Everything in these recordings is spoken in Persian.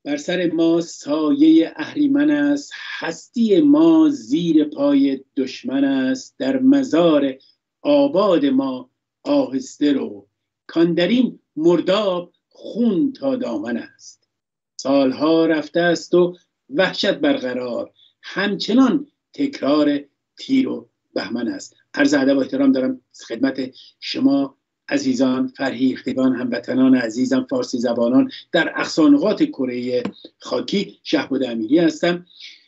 بر سر ما سایه اهریمن است، هستی ما زیر پای دشمن است. در مزار آباد ما آهسته رو، کان در این مرداب خون تا دامن است. سالها رفته است و وحشت برقرار، همچنان تکرار تیر و بهمن است. عرض ادب و احترام دارم خدمت شما عزیزان، فرهیختگان، هموطنان عزیزم، فارسی زبانان در اقصانقاط کره خاکی. شهبد امیری هستم.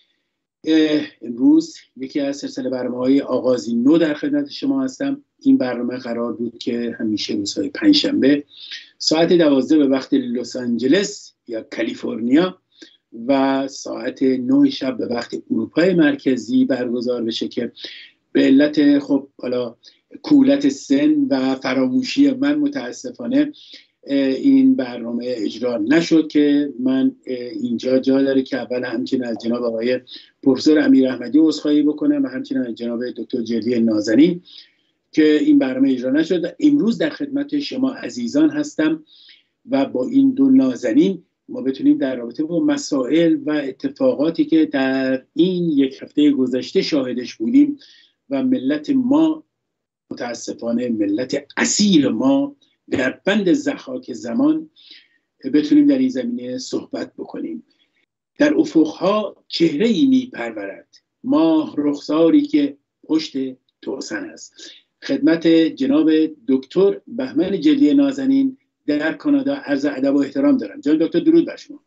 امروز یکی از سلسله برنامه‌های آغازی نو در خدمت شما هستم. این برنامه قرار بود که همیشه روزهای پنجشنبه ساعت 12 به وقت لس آنجلس یا کالیفرنیا و ساعت 9 شب به وقت اروپای مرکزی برگزار بشه که به علت خب حالا کولت سن و فراموشی من متاسفانه این برنامه اجرا نشد که من اینجا جا داره که اول همچنین از جناب آقای پروفسور امیر احمدی عذرخواهی بکنم و همچنین از جناب دکتر جلدی نازنین که این برنامه اجرا نشد. امروز در خدمت شما عزیزان هستم و با این دو نازنین ما بتونیم در رابطه با مسائل و اتفاقاتی که در این یک هفته گذشته شاهدش بودیم و ملت ما متاسفانه ملت اصیل ما در بند ضحاک زمان بتونیم در این زمینه صحبت بکنیم. در افقها چهره‌ای می‌پرورد، ماه رخساری که پشت توسن است. خدمت جناب دکتر بهمن جلدی نازنین در کانادا عرض ادب و احترام دارم. جناب دکتر درود بر شما.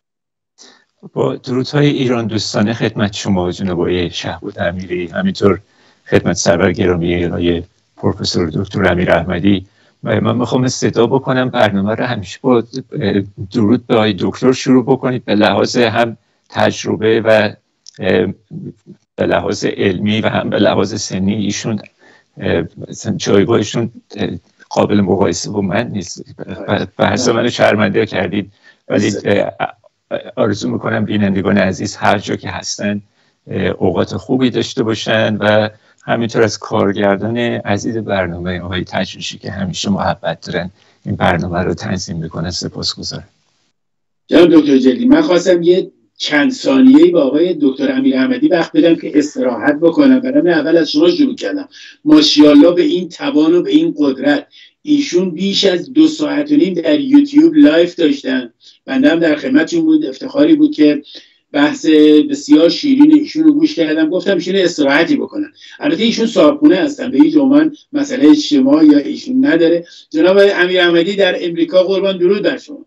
با درودهای ایران دوستانه خدمت شما جناب آقای شهبد امیری، همینطور خدمت سرور گرامی آقای پروفسور دکتر امیر احمدی. من میخوام استدعا بکنم برنامه رو همیشه با درود به آقای دکتر شروع بکنید، به لحاظ هم تجربه و به لحاظ علمی و هم به لحاظ سنی. ایشون جایگاهشون قابل مقایسه با من نیست. بحث منو شرمنده کردید، ولی آرزو میکنم بینندگان عزیز هر جا که هستن اوقات خوبی داشته باشن و همینطور از کارگردان عزیز برنامه آقای تجریشی که همیشه محبت دارن این برنامه رو تنظیم میکنن سپاسگزارم. جناب دکتر جلدی، من خواستم یه چند ثانیه‌ای با آقای دکتر امیر احمدی وقت بدم که استراحت بکنم. برام اول از شما شروع کردم. ماشاءالله به این توان و به این قدرت. ایشون بیش از 2 ساعت و نیم در یوتیوب لایف داشتن. بنده هم در خدمتشون بود. افتخاری بود که بحث بسیار شیرین ایشون رو گوش کردم. گفتم ایشون استراحتی بکنن. البته ایشون صاحبخونه هستن، به هیچ عنوان مسئله اجتماعی یا ایشون نداره. جناب امیر احمدی در امریکا، قربان درود بر شما.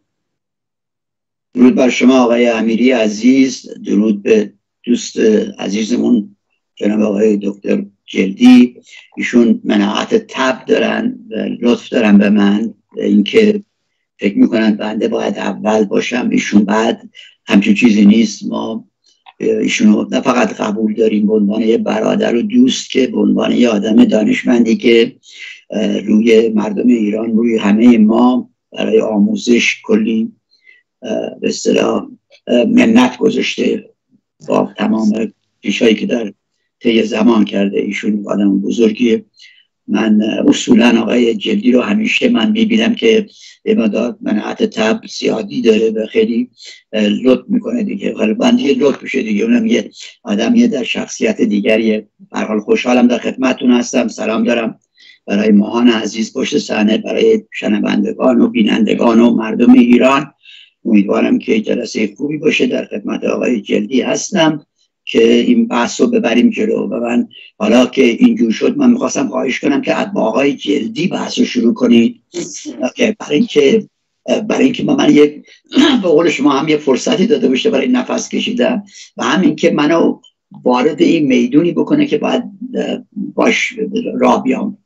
درود بر شما آقای امیری عزیز، درود به دوست عزیزمون جناب آقای دکتر جلدی. ایشون مناعت تب دارن و لطف دارن به من، اینکه فکر میکنن بنده باید اول باشم ایشون بعد. همچون چیزی نیست. ما ایشونو نه فقط قبول داریم به عنوان یه برادر و دوست، که به عنوان یه آدم دانشمندی که روی مردم ایران، روی همه ما برای آموزش کلی به اصطلاح منت گذاشته با تمام چیزهایی که در طی زمان کرده. ایشون آدم بزرگیه. من اصولا آقای جلدی رو همیشه من میبینم که به مدار مناعت تب زیادی داره و خیلی لطف میکنه دیگه. غالبا دیگه لطف بشه دیگه، اونم یه آدمیه در شخصیت دیگریه. به هر حال خوشحالم در خدمتتون هستم. سلام دارم برای ماهان عزیز پشت صحنه، برای شنوندگان و بینندگان و مردم ایران. امیدوارم که جلسه خوبی باشه. در خدمت آقای جلدی هستم که این بحث رو ببریم جلو. و من حالا که اینجور شد، من میخواستم خواهش کنم که با آقای جلدی بحث رو شروع کنید، برای اینکه من یک به قول شما هم یه فرصتی داده باشه برای نفس کشیدن و همین که منو وارد این میدونی بکنه که باید باش راه بیام.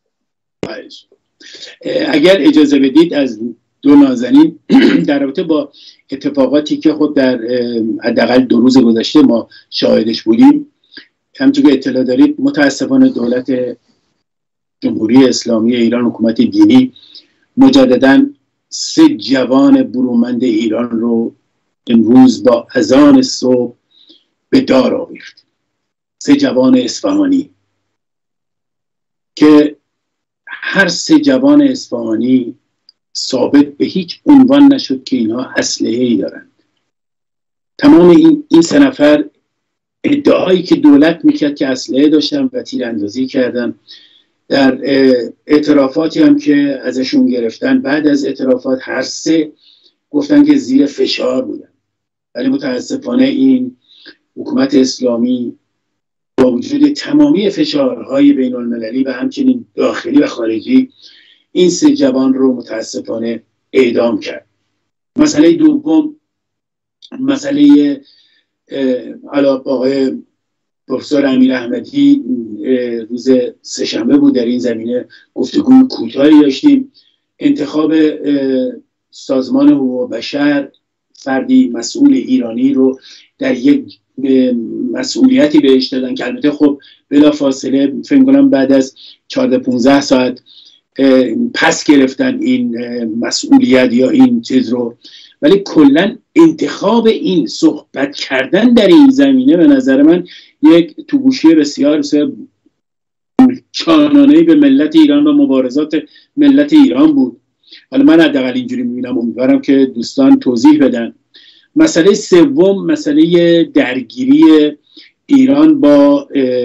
اگر اجازه بدید از دو نازنین در رابطه با اتفاقاتی که خود در حداقل 2 روز گذشته ما شاهدش بودیم، همونطور که اطلاع دارید متاسفانه دولت جمهوری اسلامی ایران، حکومت دینی، مجدداً 3 جوان برومند ایران رو امروز با اذان صبح به دار آویخت. 3 جوان اصفهانی که هر 3 جوان اصفهانی ثابت به هیچ عنوان نشد که اینها اسلحه‌ای دارند. تمام این 3 نفر ادعایی که دولت میکرد که اسلحه داشتن و تیراندازی کردن، در اعترافاتی هم که ازشون گرفتن، بعد از اعترافات هر 3 گفتن که زیر فشار بودن. ولی متاسفانه این حکومت اسلامی با وجود تمامی فشارهای بین المللی و همچنین داخلی و خارجی این 3 جوان رو متاسفانه اعدام کرد. مسئله دوم، مسئله آقای پروفسور امیر احمدی روز سه‌شنبه بود. در این زمینه گفتگوی کوتاهی داشتیم. انتخاب سازمان حقوق بشر فردی مسئول ایرانی رو در یک مسئولیتی بهش دادن که البته خب بلافاصله فکر کنم بعد از 14-15 ساعت پس گرفتن این مسئولیت یا این چیز رو. ولی کلا انتخاب این صحبت کردن در این زمینه به نظر من یک توگوشی بسیار چانانه‌ای به ملت ایران و مبارزات ملت ایران بود. حالا من حداقل اینجوری می‌بینم، امیدوارم که دوستان توضیح بدن. مسئله سوم، مسئله درگیری ایران با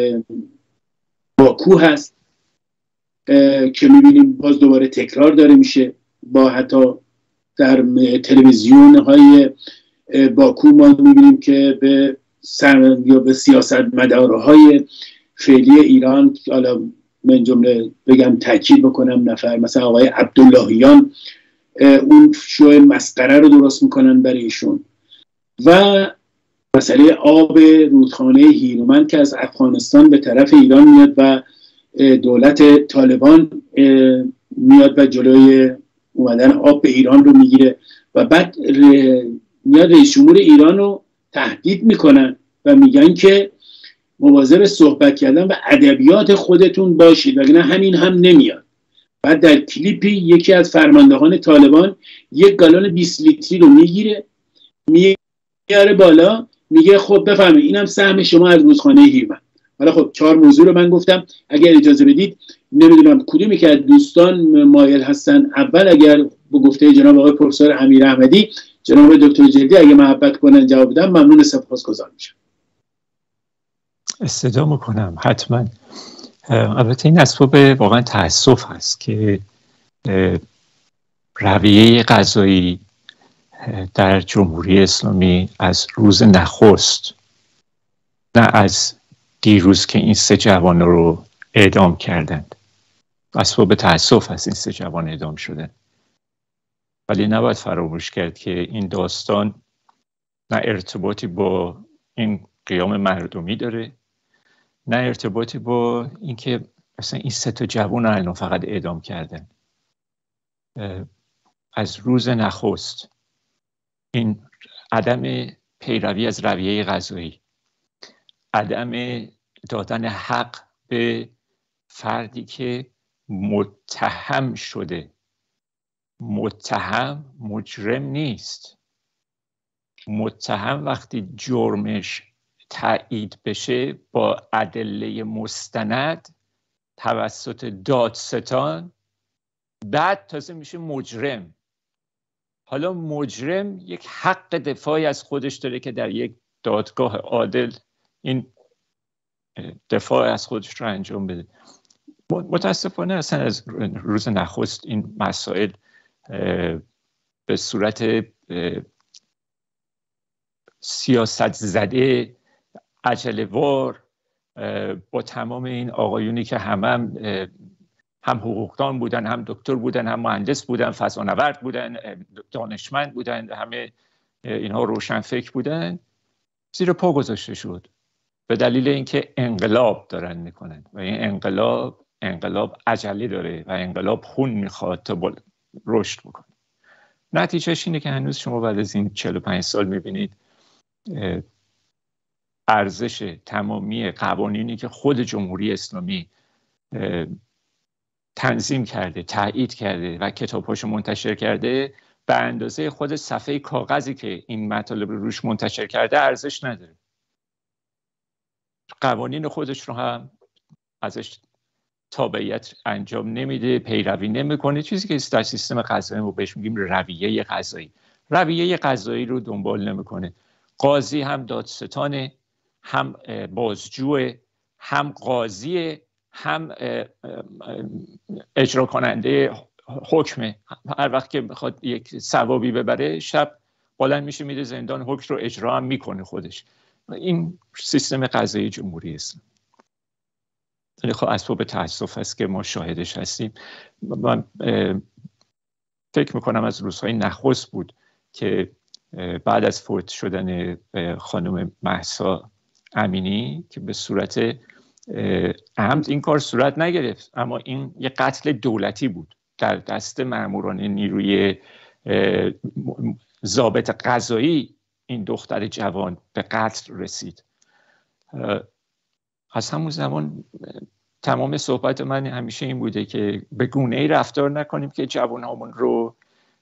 باکو هست که می‌بینیم باز دوباره تکرار داره میشه. با حتی در تلویزیون های باکو ما می‌بینیم که به یا به سیاستمدارهای فعلی ایران، حالا من جمله بگم تاکید بکنم، نفر مثلا آقای عبداللهیان اون شو مسخره رو درست میکنن برای ایشون. و مسئله آب رودخانه هیرومند که از افغانستان به طرف ایران میاد و دولت طالبان میاد و جلوی اومدن آب به ایران رو میگیره و بعد میاد رئیس جمهور ایران رو تهدید میکنن و میگن که مواظب صحبت کردن و ادبیات خودتون باشید وگرنه همین هم نمیاد. بعد در کلیپی یکی از فرماندهان طالبان 1 گالون 20 لیتری رو میگیره میاره بالا، میگه خب بفهمید اینم سهم شما از رودخانه هیرومند. حالا خب 4 موضوع رو من گفتم، اگر اجازه بدید نمیدونم کدومی که دوستان مایل هستن اول اگر به گفته جناب آقای پروفسور امیر احمدی، جناب دکتر جلدی اگه محبت کنن جواب بدن ممنون، سپاسگزار میشم. استدعا میکنم حتما. البته این اسباب واقعا تأسف هست که رویه قضایی در جمهوری اسلامی از روز نخست، نه از دیروز که این 3 جوان رو اعدام کردند، اسباب تأسف هست این 3 جوان اعدام شدن. ولی نباید فراموش کرد که این داستان نه ارتباطی با این قیام مردمی داره، نه ارتباطی با اینکه مثلا این 3 جوان الان فقط اعدام کردن. از روز نخست این عدم پیروی از رویه قضایی، عدم دادن حق به فردی که متهم شده. متهم مجرم نیست. متهم وقتی جرمش تایید بشه با ادله مستند توسط دادستان، بعد تازه میشه مجرم. حالا مجرم یک حق دفاعی از خودش داره که در یک دادگاه عادل این دفاع از خودش رو انجام بده. متاسفانه اصلا از روز نخست این مسائل به صورت سیاست زده، عجله‌وار، با تمام این آقایونی که هم حقوقدان بودن، هم دکتر بودن، هم مهندس بودن، فضانورد بودن، دانشمند بودن، همه اینها روشنفکر بودن، زیر پا گذاشته شد به دلیل اینکه انقلاب دارن میکنن و این انقلاب عجله داره و انقلاب خون میخواد تا رشد بکنه. نتیجهش اینه که هنوز شما بعد از این 45 سال میبینید ارزش تمامی قوانینی که خود جمهوری اسلامی تنظیم کرده، تایید کرده و کتاب‌هاشو منتشر کرده، به اندازه خود صفحه کاغذی که این مطالب رو روش منتشر کرده ارزش نداره. قوانین خودش رو هم ازش تابعیت انجام نمیده، پیروی نمیکنه. چیزی که در سیستم قضایی ما بهش میگیم رویه قضایی رو دنبال نمیکنه. قاضی هم دادستانه، هم بازجوه، هم قاضیه، هم اجرا کننده حکمه. هر وقت که بخواد یک ثوابی ببره شب بلند میشه میره زندان، حکم رو اجرا هم میکنه خودش. این سیستم قضایی جمهوری اسلامی. خب اسباب تاسف است که ما شاهدش هستیم. من فکر میکنم از روزهای نخست بود که بعد از فوت شدن خانم مهسا امینی که به صورت عمد این کار صورت نگرفت، اما این یه قتل دولتی بود در دست ماموران نیروی ضابط قضایی. این دختر جوان به قتل رسید. از همون زمان تمام صحبت من همیشه این بوده که به گونه‌ای رفتار نکنیم که جوانامون رو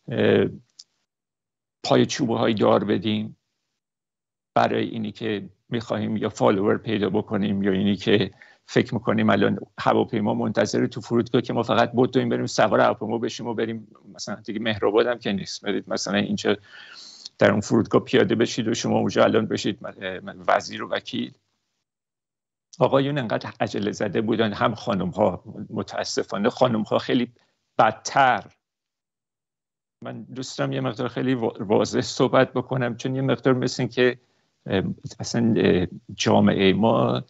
پای چوبه های دار بدیم برای اینی که میخواهیم یا فالوور پیدا بکنیم، یا اینی که فکر میکنیم الان هواپیما منتظر تو فرودگاه که ما فقط بدویم بریم سوار هواپیما بشیم و بریم مثلا دیگه مهرآباد هم که نیست، برید مثلا اینجا در اون فرودگاه پیاده بشید و شما اونجا الان بشید وزیر و وکیل. آقایون انقدر عجله زده بودن، هم خانم ها، متاسفانه خانم ها خیلی بدتر. من دوست دارم یه مقدار خیلی واضح صحبت بکنم، چون یه مقدار مثل که اصلا جامعه ما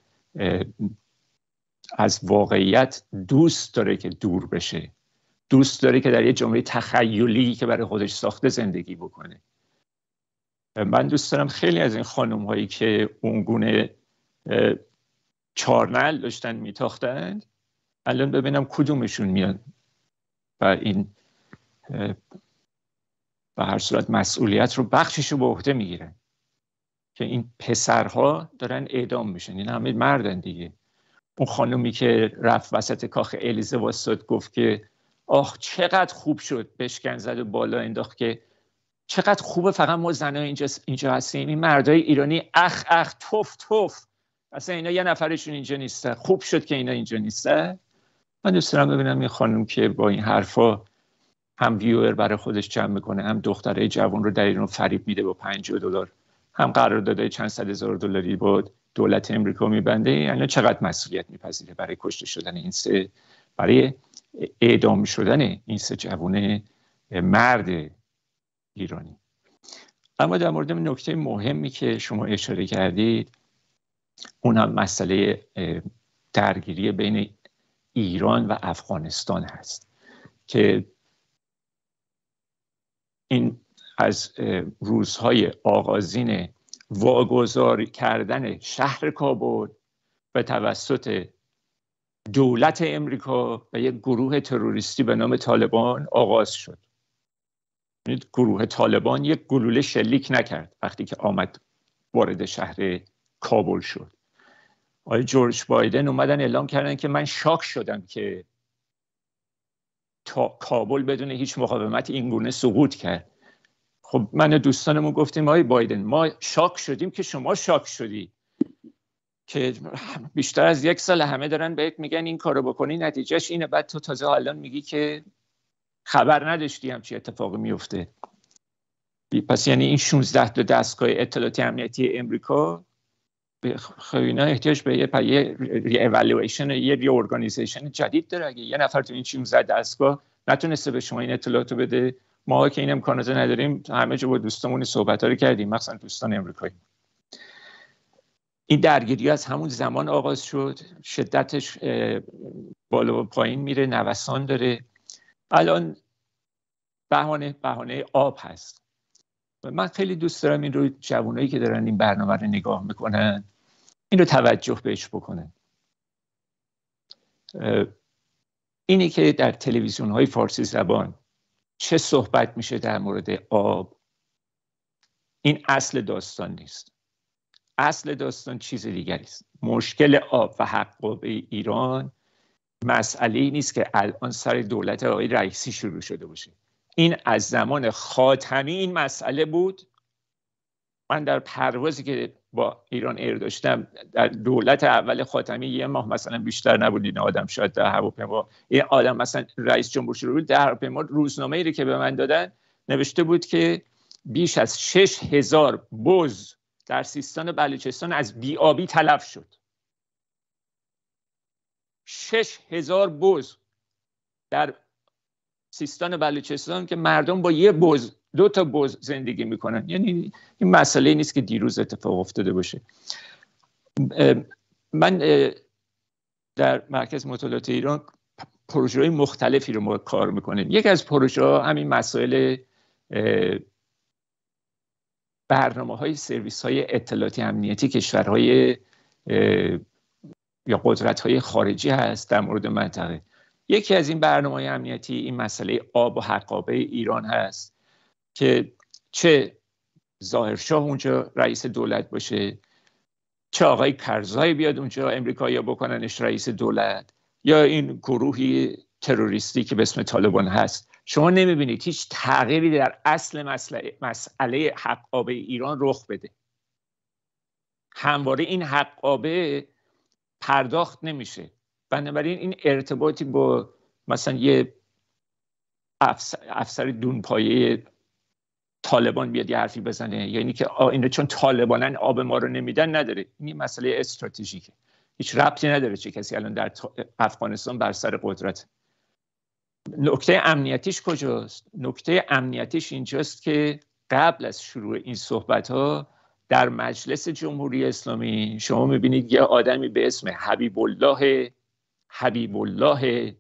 از واقعیت دوست داره که دور بشه، دوست داره که در یه جامعه تخیلی که برای خودش ساخته زندگی بکنه. من دوست دارم خیلی از این خانم هایی که اونگونه چارنل داشتن میتاختند الان ببینم کدومشون میان و این به هر صورت مسئولیت رو بخشش رو به عهده میگیرن که این پسرها دارن اعدام میشن. این همه مردن دیگه. اون خانومی که رفت وسط کاخ الیزه واسط گفت که آخ چقدر خوب شد، بشکن زد و بالا انداخت که چقدر خوبه فقط ما زنها اینجا هستیم، این مردای ایرانی اخ اخ توف توف، اصلا اینا یه نفرشون اینجا نیسته، خوب شد که اینا اینجا نیسته. من دوست دارم ببینم این خانم که با این حرفا هم ویور برای خودش جمع میکنه، هم دختره جوان رو در ایران فریب میده با $50، هم قراردادهای چند صد هزار دلاری با دولت امریکا میبنده. یعنی چقدر مسئولیت میپذیره برای کشته شدن این سه، برای اعدام شدن این سه جوان مرد ایرانی. اما در مورد نکته مهمی که شما اشاره کردید، اون هم مسئله درگیری بین ایران و افغانستان هست که این از روزهای آغازین واگذار کردن شهر کابل به توسط دولت امریکا و یک گروه تروریستی به نام طالبان آغاز شد. گروه طالبان یک گلوله شلیک نکرد وقتی که آمد وارد شهر کابل شد. آقای جورج بایدن اومدن اعلام کردن که من شاک شدم که تا کابل بدون هیچ مقاومت این گونه سقوط کرد. خب من و دوستانمون گفتیم آقای بایدن ما شاک شدیم که شما شاک شدی، که بیشتر از 1 سال همه دارن بهت میگن این کارو بکنی نتیجهش اینه، بعد تو تازه الان میگی که خبر نداشتی همچی اتفاقی میفته. پس یعنی این 16 تا دستگاه اطلاعاتی امنیتی امریکا خیلی اینا احتیاج به یه ری-اولویشن، یه ری-ارگانیزیشن جدید داره. اگه یه نفر تو این 16 دستگاه نتونسته به شما این اطلاعاتو بده، ما که این امکانات نداریم همه جا با دوستامون صحبت‌ها رو کردیم، مثلا دوستان امریکایی. این درگیری از همون زمان آغاز شد، شدتش بالا و پایین میره، نوسان داره. الان بهانه آب هست. من خیلی دوست دارم این رو جوانایی که دارن این برنامه رو نگاه میکنن این رو توجه بهش بکنن. اینی که در تلویزیون های فارسی زبان چه صحبت میشه در مورد آب، این اصل داستان نیست. اصل داستان چیز دیگری است. مشکل آب و حق ایران مسئله نیست که الان سر دولت آقای رئیسی شروع شده باشه. این از زمان خاتمی این مسئله بود. من در پروازی که با ایران ایر داشتم در دولت اول خاتمی 1 ماه مثلا بیشتر نبود این آدم شاید در هواپیما، این آدم مثلا رئیس جمهور شروع در هواپیما روزنامه‌ای که به من دادن نوشته بود که بیش از 6000 بز در سیستان بلوچستان از بی‌آبی تلف شد. 6000 بز در سیستان بلوچستان که مردم با یه بز، 2 تا بز زندگی میکنن. یعنی این مسئله نیست که دیروز اتفاق افتاده باشه. من در مرکز مطالعات ایران پروژه‌های مختلفی رو ما کار میکنیم. یک از پروژه‌ها همین مسائل برنامه‌های سرویس‌های اطلاعاتی امنیتی کشورهای یا قدرت‌های خارجی هست در مورد منطقه. یکی از این برنامه‌های امنیتی این مسئله آب و حقابه ایران هست که چه ظاهرشاه اونجا رئیس دولت باشه، چه آقای کرزای بیاد اونجا امریکایی‌ها بکننش رئیس دولت، یا این گروهی تروریستی که به اسم طالبان هست، شما نمیبینید هیچ تغییری در اصل مسئله حقابه ایران رخ بده. همواره این حقابه پرداخت نمیشه. بنابراین این ارتباطی با مثلا یه افسر دونپایه طالبان بیاد یه حرفی بزنه، یعنی که اینا چون طالبانن آب ما رو نمیدن، نداره. این مسئله استراتژیکه، هیچ ربطی نداره چه کسی الان در افغانستان بر سر قدرت. نکته امنیتیش کجاست؟ نکته امنیتیش اینجاست که قبل از شروع این صحبت‌ها در مجلس جمهوری اسلامی شما می‌بینید یه آدمی به اسم حبیب الله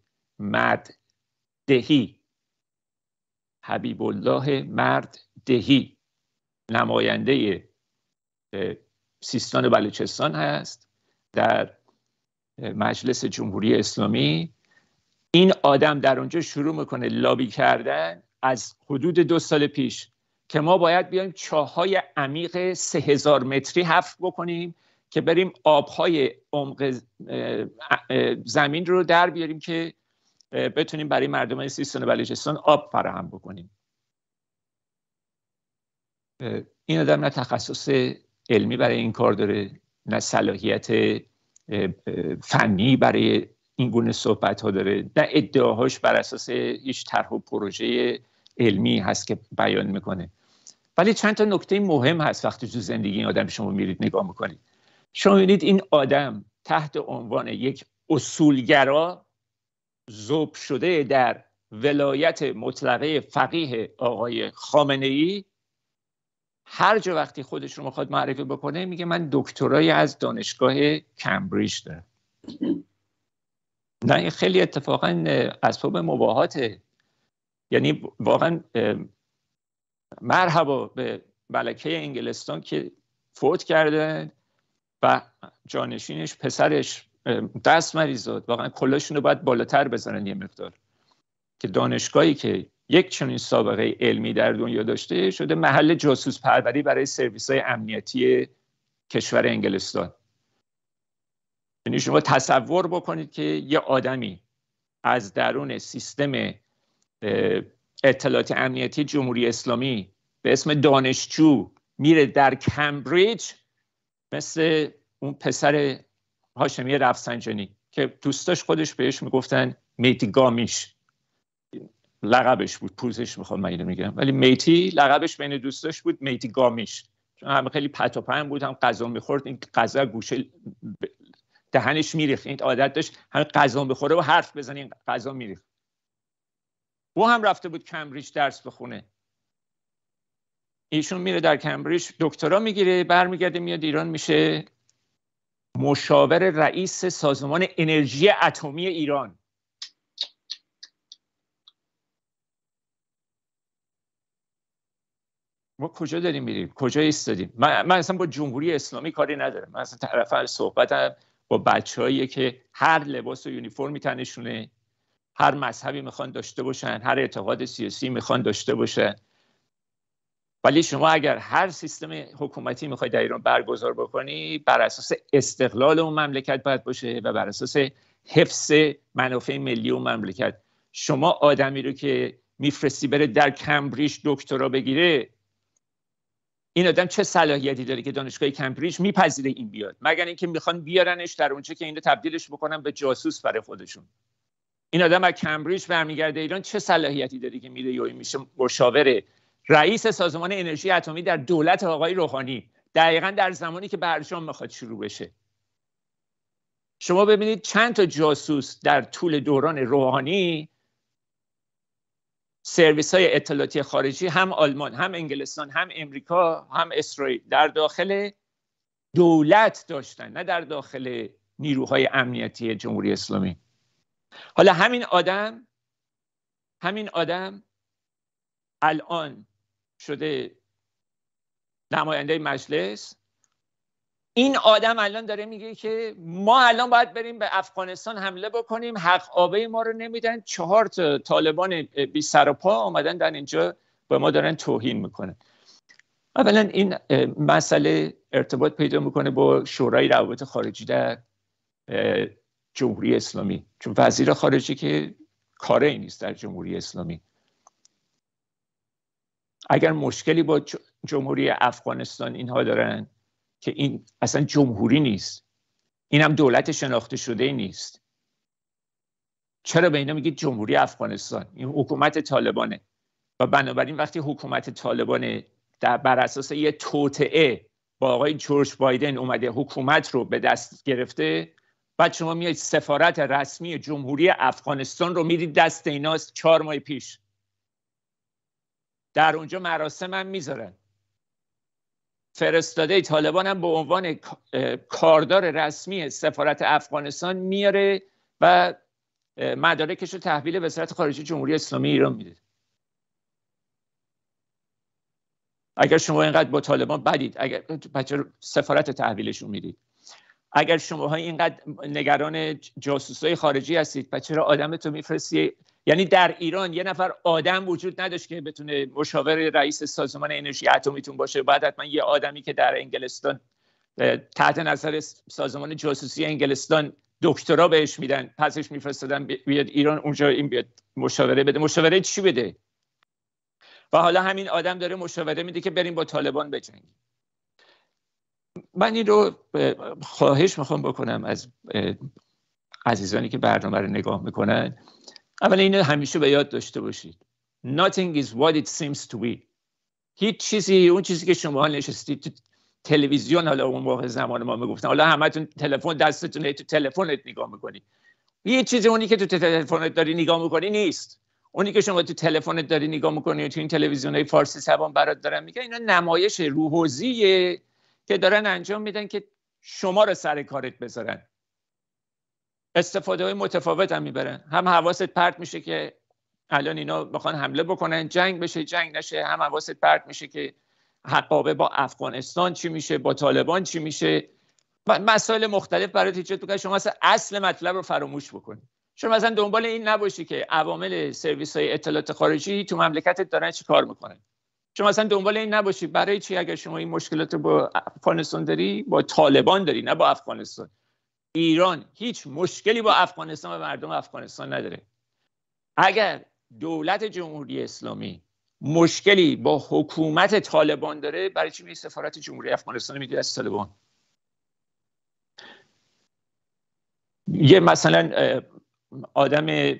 مرددهی نماینده سیستان بلوچستان هست در مجلس جمهوری اسلامی. این آدم در اونجا شروع میکنه لابی کردن از حدود 2 سال پیش که ما باید بیایم چاه‌های عمیق 3000 متری حفر بکنیم که بریم آبهای عمق زمین رو در بیاریم که بتونیم برای مردم سیستان بلوچستان آب فراهم بکنیم. این آدم نه تخصص علمی برای این کار داره، نه صلاحیت فنی برای این گونه صحبت ها داره، نه ادعاهاش بر اساس هیچ طرح و پروژه علمی هست که بیان میکنه. ولی چند تا نکته مهم هست وقتی تو زندگی این آدم شما میرید نگاه میکنید. شما میبینید این آدم تحت عنوان یک اصولگرا ذوب شده در ولایت مطلقه فقیه آقای خامنه‌ای، هر جا وقتی خودش رو میخواد معرفی بکنه میگه من دکترای از دانشگاه کمبریج دارم. نه، این خیلی اتفاقا اسباب مباهاته. یعنی واقعا مرحبا به ملکه انگلستان که فوت کرده و جانشینش پسرش دست مریض، واقعا کلاشون رو باید بالاتر بزنن یه مقدار، که دانشگاهی که یک چنین سابقه علمی در دنیا داشته شده محل جاسوس پروری برای سرویس‌های امنیتی کشور انگلستان. یعنی شما تصور بکنید که یه آدمی از درون سیستم اطلاعات امنیتی جمهوری اسلامی به اسم دانشجو میره در کمبریج، مثل اون پسر هاشمی رفسنجانی که دوستاش خودش بهش میگفتن میتی گامیش، لقبش بود، پوزش میخوام من اینو میگم، ولی میتی لقبش بین دوستاش بود میتی گامیش، چون هم خیلی پت و پن بود، هم غذا میخورد، این غذا گوشه دهنش میریخت، این عادت داشت هم غذا بخوره و حرف بزنه این غذا میریخت. او هم رفته بود کمبریج درس بخونه. ایشون میره در کمبریج دکترا میگیره، برمیگرده میاد ایران، میشه مشاور رئیس سازمان انرژی اتمی ایران. ما کجا داریم میریم؟ کجا ایستادیم؟ من اصلا با جمهوری اسلامی کاری ندارم. من اصلا طرف صحبتم با بچه‌هایی که هر لباس و یونیفرمی تنشونه، هر مذهبی میخوان داشته باشن، هر اعتقاد سیاسی میخوان داشته باشن. ولی شما اگر هر سیستم حکومتی میخوای در ایران برگزار بکنی، بر اساس استقلال اون مملکت باید باشه و بر اساس حفظ منافع ملی اون مملکت. شما آدمی رو که میفرستی بره در کمبریج دکترا بگیره، این آدم چه صلاحیتی داره که دانشگاه کمبریج میپذیره این بیاد؟ مگر اینکه میخوان بیارنش در اونجا که اینو تبدیلش بکنن به جاسوس برای خودشون. این آدم از کمبریج برمیگرده ایران، چه صلاحیتی داره که میره یا میشه مشاور رئیس سازمان انرژی اتمی در دولت آقای روحانی؟ دقیقاً در زمانی که برجام میخواد شروع بشه. شما ببینید چند تا جاسوس در طول دوران روحانی، سرویس های اطلاعاتی خارجی، هم آلمان، هم انگلستان، هم امریکا، هم اسرائیل، در داخل دولت داشتن، نه در داخل نیروهای امنیتی جمهوری اسلامی. حالا همین آدم الان شده نماینده مجلس. این آدم الان داره میگه که ما الان باید بریم به افغانستان حمله بکنیم، حق آبه ما رو نمیدن. 4 تا طالبان بی سر و پا آمدن در اینجا به ما دارن توهین میکنن. اولا این مسئله ارتباط پیدا میکنه با شورای روابط خارجی در جمهوری اسلامی، چون وزیر خارجه که کاری نیست در جمهوری اسلامی. اگر مشکلی با جمهوری افغانستان اینها دارن که این اصلا جمهوری نیست، این هم دولت شناخته شده نیست، چرا به اینا میگید جمهوری افغانستان؟ این حکومت طالبانه. و بنابراین وقتی حکومت طالبانه بر اساس یه توطئه با آقای جورج بایدن اومده حکومت رو به دست گرفته، بعد شما میایید سفارت رسمی جمهوری افغانستان رو میدید دست ایناست. 4 ماه پیش در اونجا مراسم هم میذارن. فرستاده طالبان هم به عنوان کاردار رسمی سفارت افغانستان میاره و مدارکش رو تحویل وزارت خارجه جمهوری اسلامی ایران میده. اگر شما اینقدر با طالبان بدید، اگر بچه سفارت تحویلشون میدید، اگر شما اینقدر نگران جاسوسای خارجی هستید، بچه چرا آدمتو میفرستی؟ یعنی در ایران یه نفر آدم وجود نداشت که بتونه مشاور رئیس سازمان انرژی اتمیتون باشه. بعد حتما یه آدمی که در انگلستان تحت نظر سازمان جاسوسی انگلستان دکترا بهش میدن، پسش میفرستادن بیاد ایران، اونجا این بیاد مشاوره بده. مشاوره چی بده؟ و حالا همین آدم داره مشاوره میده که بریم با طالبان بجنگیم. من این رو خواهش میخوام بکنم از عزیزانی که برنامه رو نگاه میکنن، اولا اینو همیشه به یاد داشته باشید. Nothing is what it seems to be. هیچ چیزی، اون چیزی که شما نشستید تو تلویزیون، حالا اون موقع زمان ما میگفتن، حالا همتون تلفن دستتونه، تو تلفنت نگاه میکنی، هیچ چیزی اونی که تو تلفنت داری نگاه میکنی نیست. اونی که شما تو تلفنت داری نگاه میکنی و تو این تلویزیونای فارسی زبان برات دارن میگن، اینا نمایش روحوزیه که دارن انجام میدن که شما رو سر کارت بذارن. استفاده های متفاوت هم میبرن. هم حواست پرت میشه که الان اینا میخوان حمله بکنن، جنگ بشه، جنگ نشه. هم حواست پرت میشه که حقابه با افغانستان چی میشه، با طالبان چی میشه. مسائل مختلف برات ایجاد میکنه. شما اصل مطلب رو فراموش بکنید. شما مثلا دنبال این نباشی که عوامل سرویس های اطلاعات خارجی تو مملکتت دارن چی کار میکنن. شما مثلا دنبال این نباشی برای چی اگر شما این مشکلات رو با افغانستان داری، با طالبان داری، نه با افغانستان. ایران هیچ مشکلی با افغانستان و مردم افغانستان نداره. اگر دولت جمهوری اسلامی مشکلی با حکومت طالبان داره، برای چی میگه سفارت جمهوری افغانستان میده از طالبان؟ یه مثلا آدم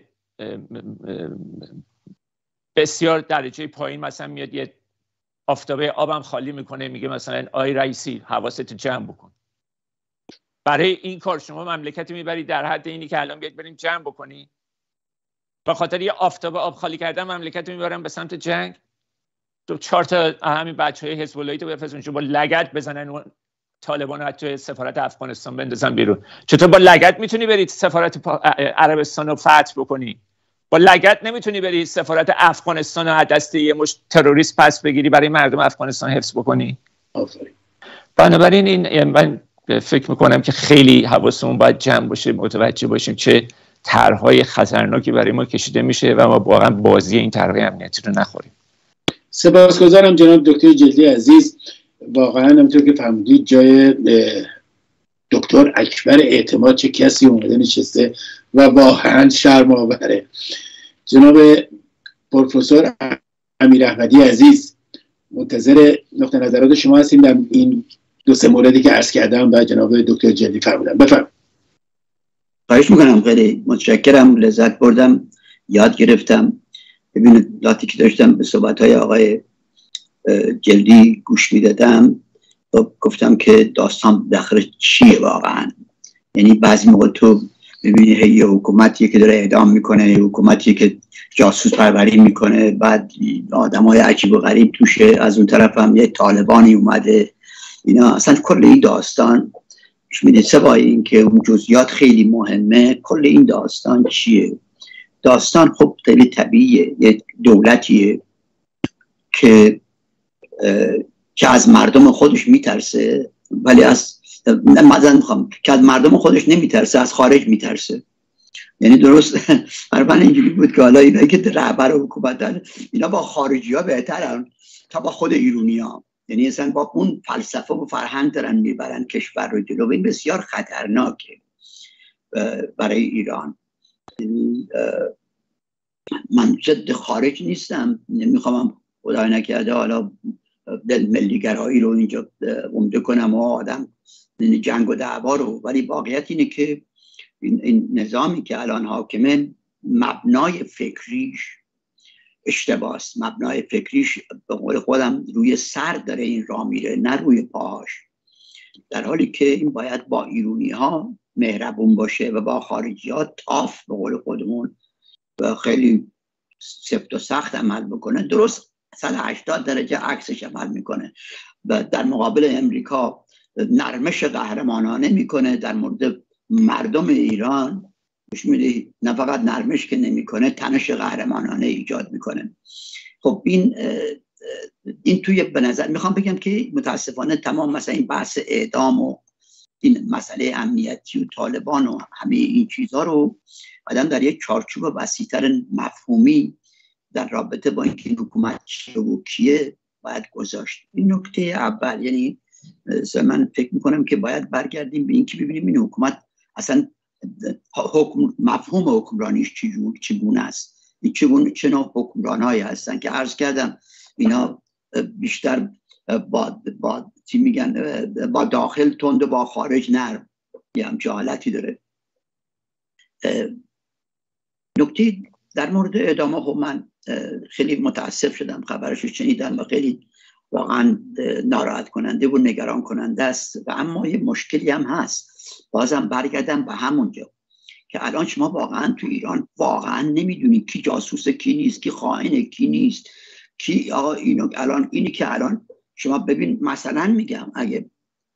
بسیار درجه پایین مثلا میاد یه آفتابه آبم خالی میکنه، میگه مثلا آی رئیسی حواستو جمع بکن. برای این کار شما مملکتی میبری در حد اینی که الان بیاد بریم جمع بکنی؟ به خاطر یه آفتابه آب خالی کردن مملکت میبرن به سمت جنگ؟ تو 4 تا همین بچهای حزب اللهی تو بفرستون با لگد بزنن و طالبان رو توی سفارت افغانستان بندازن بیرون. چطور با لگد میتونی برید سفارت عربستان رو فتح بکنی؟ با لگد نمیتونی بری سفارت افغانستان رو از دست یه مشت تروریست پس بگیری، برای مردم افغانستان حفظ بکنی؟ بنابراین این من فکر میکنم که خیلی حواسمون باید جمع باشه، متوجه باشیم چه طرحهای خطرناکی برای ما کشیده میشه و ما واقعا بازی این طرحهای امنیتی رو نخوریم. سپاسگزارم جناب دکتر جلدی عزیز. واقعا همونطور که فهمیدید جای دکتر اکبر اعتماد چه کسی اومده نشسته و واقعا شرم‌آوره. جناب پروفسور امیر احمدی عزیز، منتظر نقطه نظرات شما هستیم در این 2-3 موردی که عرض کردم و جناب دکتر جلدی فرمودن. بفرمایید. خواهش میکنم، خیلی متشکرم، لذت بردم، یاد گرفتم. ببینید وقتی که داشتم به صحبت‌های آقای جلدی گوش میدادم، گفتم که داستان داخل چیه واقعا. یعنی بعضی موقع تو ببینی یه حکومتیه که داره اعدام میکنه، یه حکومتیه که جاسوس پروری میکنه، بعد آدمای عجیب و غریب توشه، از اون طرف هم یه طالبانی اومده. اینا اصلا کل این داستان میده سوای این که اون جزئیات خیلی مهمه. کل این داستان چیه؟ داستان خب خیلی طبیعیه، یه دولتیه که از مردم خودش میترسه، ولی از مثلا میخوام که از مردم خودش نمیترسه، از خارج میترسه. یعنی درست برای اینجوری بود که حالا اینا که رهبر حکومتن اینا با خارجی ها بهترن تا با خود ایرانی ها. یعنی اصلا با اون فلسفه و فرهنگ دارن میبرن کشور رو جلو. این بسیار خطرناکه برای ایران. من ضد خارج نیستم، نمیخوام خدای نکرده حالا دل ملیگرایی رو اینجا عمده کنم و آدم جنگ و دعوا رو، ولی واقعیت اینه که این نظامی که الان حاکمه مبنای فکریش اشتباهست. مبنای فکریش به قول خودم روی سر داره این راه میره، نه روی پاش. در حالی که این باید با ایرانی ها مهربون باشه و با خارجی ها تاف به قول خودمون و خیلی سفت و سخت عمل بکنه. درست 180 درجه عکسش عمل میکنه. و در مقابل امریکا نرمش قهرمانانه میکنه در مورد مردم ایران. میده نه فقط نرمش که نمیکنه، تنش قهرمانانه ایجاد میکنه. خب این توی به نظر میخوام بگم که متاسفانه تمام مثلا این بحث اعدام و این مسئله امنیتی و طالبان و همه این چیزها رو آدم در یک چارچوب وسیع‌تر مفهومی در رابطه با اینکه این حکومت چیه و کیه باید گذاشت. این نکته اول. یعنی من فکر میکنم که باید برگردیم به این که ببینیم این حکومت اصلا مفهوم حکمرانیش چگونه است، چه نوع حکمرانهایی هستن که عرض کردم اینا بیشتر چی میگن با داخل تند و با خارج نرم، یه همچه حالتی داره. نکته در مورد اعدام، خب من خیلی متاسف شدم خبرشو شنیدم و خیلی واقعا ناراحت کننده و نگران کننده است. و اما یه مشکلی هم هست، بازم برگردم به همونجا که الان شما واقعا تو ایران واقعا نمیدونی کی جاسوس کی نیست، کی خائن کی نیست، کی اینی که الان شما ببین مثلا میگم اگه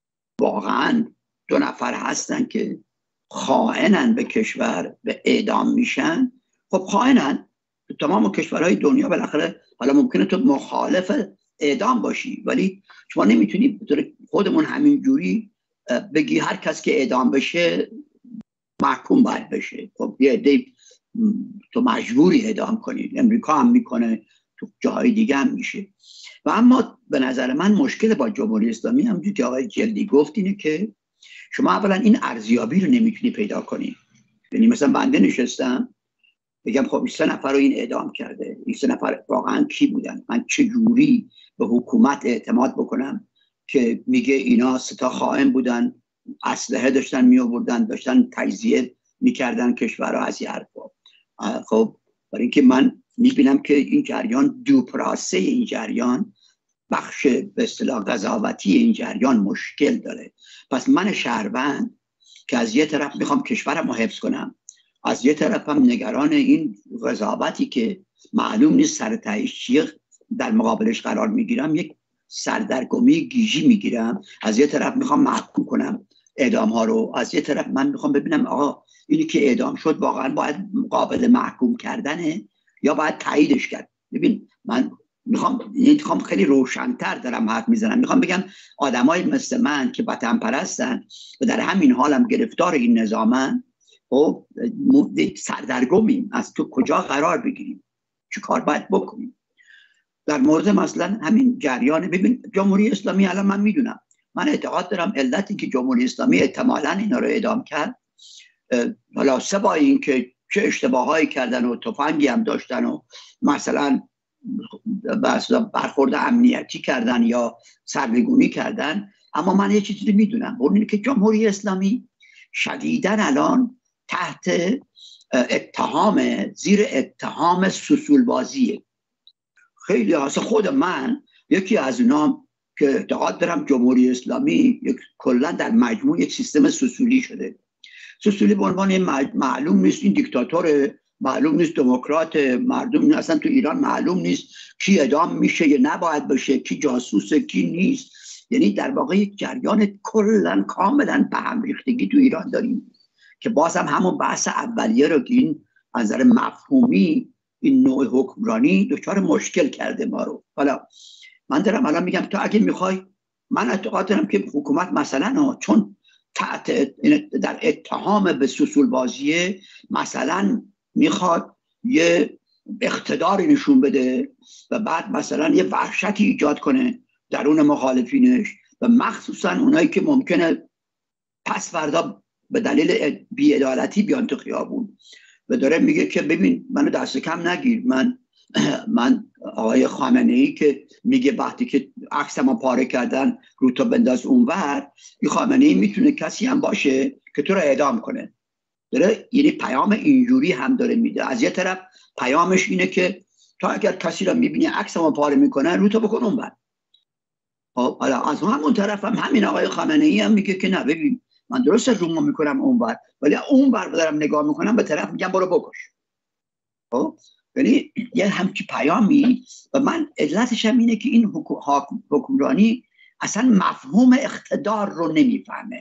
واقعا 2 نفر هستن که خائنن به کشور به اعدام میشن، خب خائنن. تمام کشورهای دنیا بالاخره حالا ممکنه تو مخالف اعدام باشی، ولی شما نمیتونی خودمون همین جوری بگی هر کس که اعدام بشه محکوم باید بشه. خب یه عده تو مجبوری اعدام کنی، امریکا هم میکنه، تو جاهای دیگه هم میشه. و اما به نظر من مشکل با جمهوری اسلامی همونجوری که آقای جلدی گفت اینه که شما اولا این ارزیابی رو نمیتونی پیدا کنی. یعنی مثلا بنده نشستم بگم خب 3 نفر رو این اعدام کرده، این 3 نفر واقعا کی بودن؟ من چجوری به حکومت اعتماد بکنم که میگه اینا 3 تا خائن بودن، اسلحه داشتن میآوردن، داشتن تجزیه میکردن کشور رو از این حرفا. خب برای اینکه من میبینم که این جریان دوپراسه، این جریان بخش به اصطلاح قضاوتی این جریان مشکل داره. پس من شهروند که از یه طرف میخوام کشورم رو حفظ کنم، از یه طرف هم نگران این قضاوتی که معلوم نیست سر تهش چیه در مقابلش قرار میگیرم، یک سردرگمی گیجی میگیرم. از یه طرف میخوام محکوم کنم اعدام ها رو، از یه طرف من میخوام ببینم آقا اینی که اعدام شد واقعا باید قابل محکوم کردنه یا باید تاییدش کرد. ببین من میخوام خیلی روشن‌تر دارم حرف میزنم. میخوام بگم آدمای مثل من که وطن پرستن و در همین حالم گرفتار این نظامن، خب سردرگمیم از تو کجا قرار بگیریم، چه کار باید بکنیم در مورد مثلا همین جریان. ببین جمهوری اسلامی الان من میدونم، من اعتقاد دارم علتی که جمهوری اسلامی احتمالاً اینا رو اعدام کرد، حالا سوای این که چه اشتباهایی کردن و تفنگی هم داشتن و مثلا برخورد امنیتی کردن یا سرنگونی کردن، اما من یه چیزی میدونم، اون اینه که جمهوری اسلامی شدیداً الان تحت زیر اتهام سوسول بازیه. خیلی اصلا خود من یکی از اونا که اعتقاد دارم جمهوری اسلامی کلا در مجموع یک سیستم سوسولی شده. سوسولی به عنوان معلوم نیست این دیکتاتوره، معلوم نیست دموکرات، مردم اصلا تو ایران معلوم نیست کی اعدام میشه یا نباید بشه، کی جاسوسه کی نیست. یعنی در واقع یک جریان کلا کاملا به هم ریختگی تو ایران داریم که باز هم همون بحث اولیه رو که این از نظر مفهومی این نوع حکمرانی دچار مشکل کرده ما رو. حالا من دارم الان میگم تو اگه میخوای، من اعتقاد دارم که حکومت مثلا چون در اتهام به سوسول بازیه مثلا میخواد یه اقتداری نشون بده و بعد مثلا یه وحشتی ایجاد کنه درون مخالفینش و مخصوصا اونایی که ممکنه پس فردا به دلیل بی‌عدالتی بیان تو خیابون و داره میگه که ببین منو دست کم نگیر، من آقای خامنه‌ای که میگه وقتی که عکسمو پاره کردن رو تو بنداز اونور، این خامنه‌ای میتونه کسی هم باشه که تو رو اعدام کنه. داره یعنی پیام اینجوری هم داره میده. از یه طرف پیامش اینه که تو اگر کسی رو میبینی عکسمو پاره میکنه رو تو بکن اونور. حالا از همون طرف هم همین آقای خامنه‌ای هم میگه که نه ببین من درسته رومو میکنم اونور، ولی اونور دارم نگاه میکنم به طرف میگم برو بکش. یعنی یه همچی پیامی و من علتش هم اینه که این حکمرانی اصلا مفهوم اقتدار رو نمیفهمه.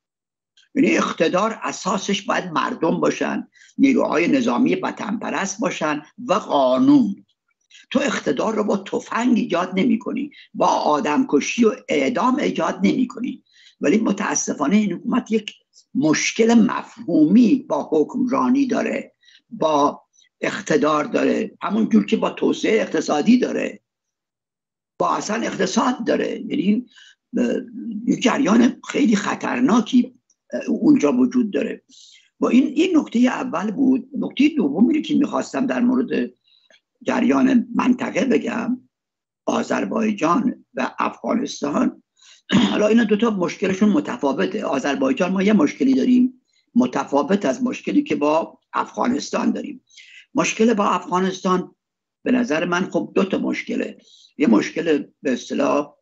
یعنی اقتدار اساسش باید مردم باشن، نیروهای نظامی وطن پرست باشن و قانون. تو اقتدار رو با تفنگ ایجاد نمی کنی، با آدمکشی و اعدام ایجاد نمی کنی. ولی متاسفانه این حکومت یک مشکل مفهومی با حکمرانی داره، با اقتدار داره، همون جور که با توسعه اقتصادی داره، با اصلا اقتصاد داره. یعنی یک جریان خیلی خطرناکی اونجا وجود داره. با این نکته اول بود. نکته دومی که میخواستم در مورد جریان منطقه بگم، آذربایجان و افغانستان. حالا اینا دوتا مشکلشون متفاوته. آذربایجان ما یه مشکلی داریم متفاوت از مشکلی که با افغانستان داریم. مشکل با افغانستان به نظر من خب دوتا مشکله. یه مشکل به اصطلاح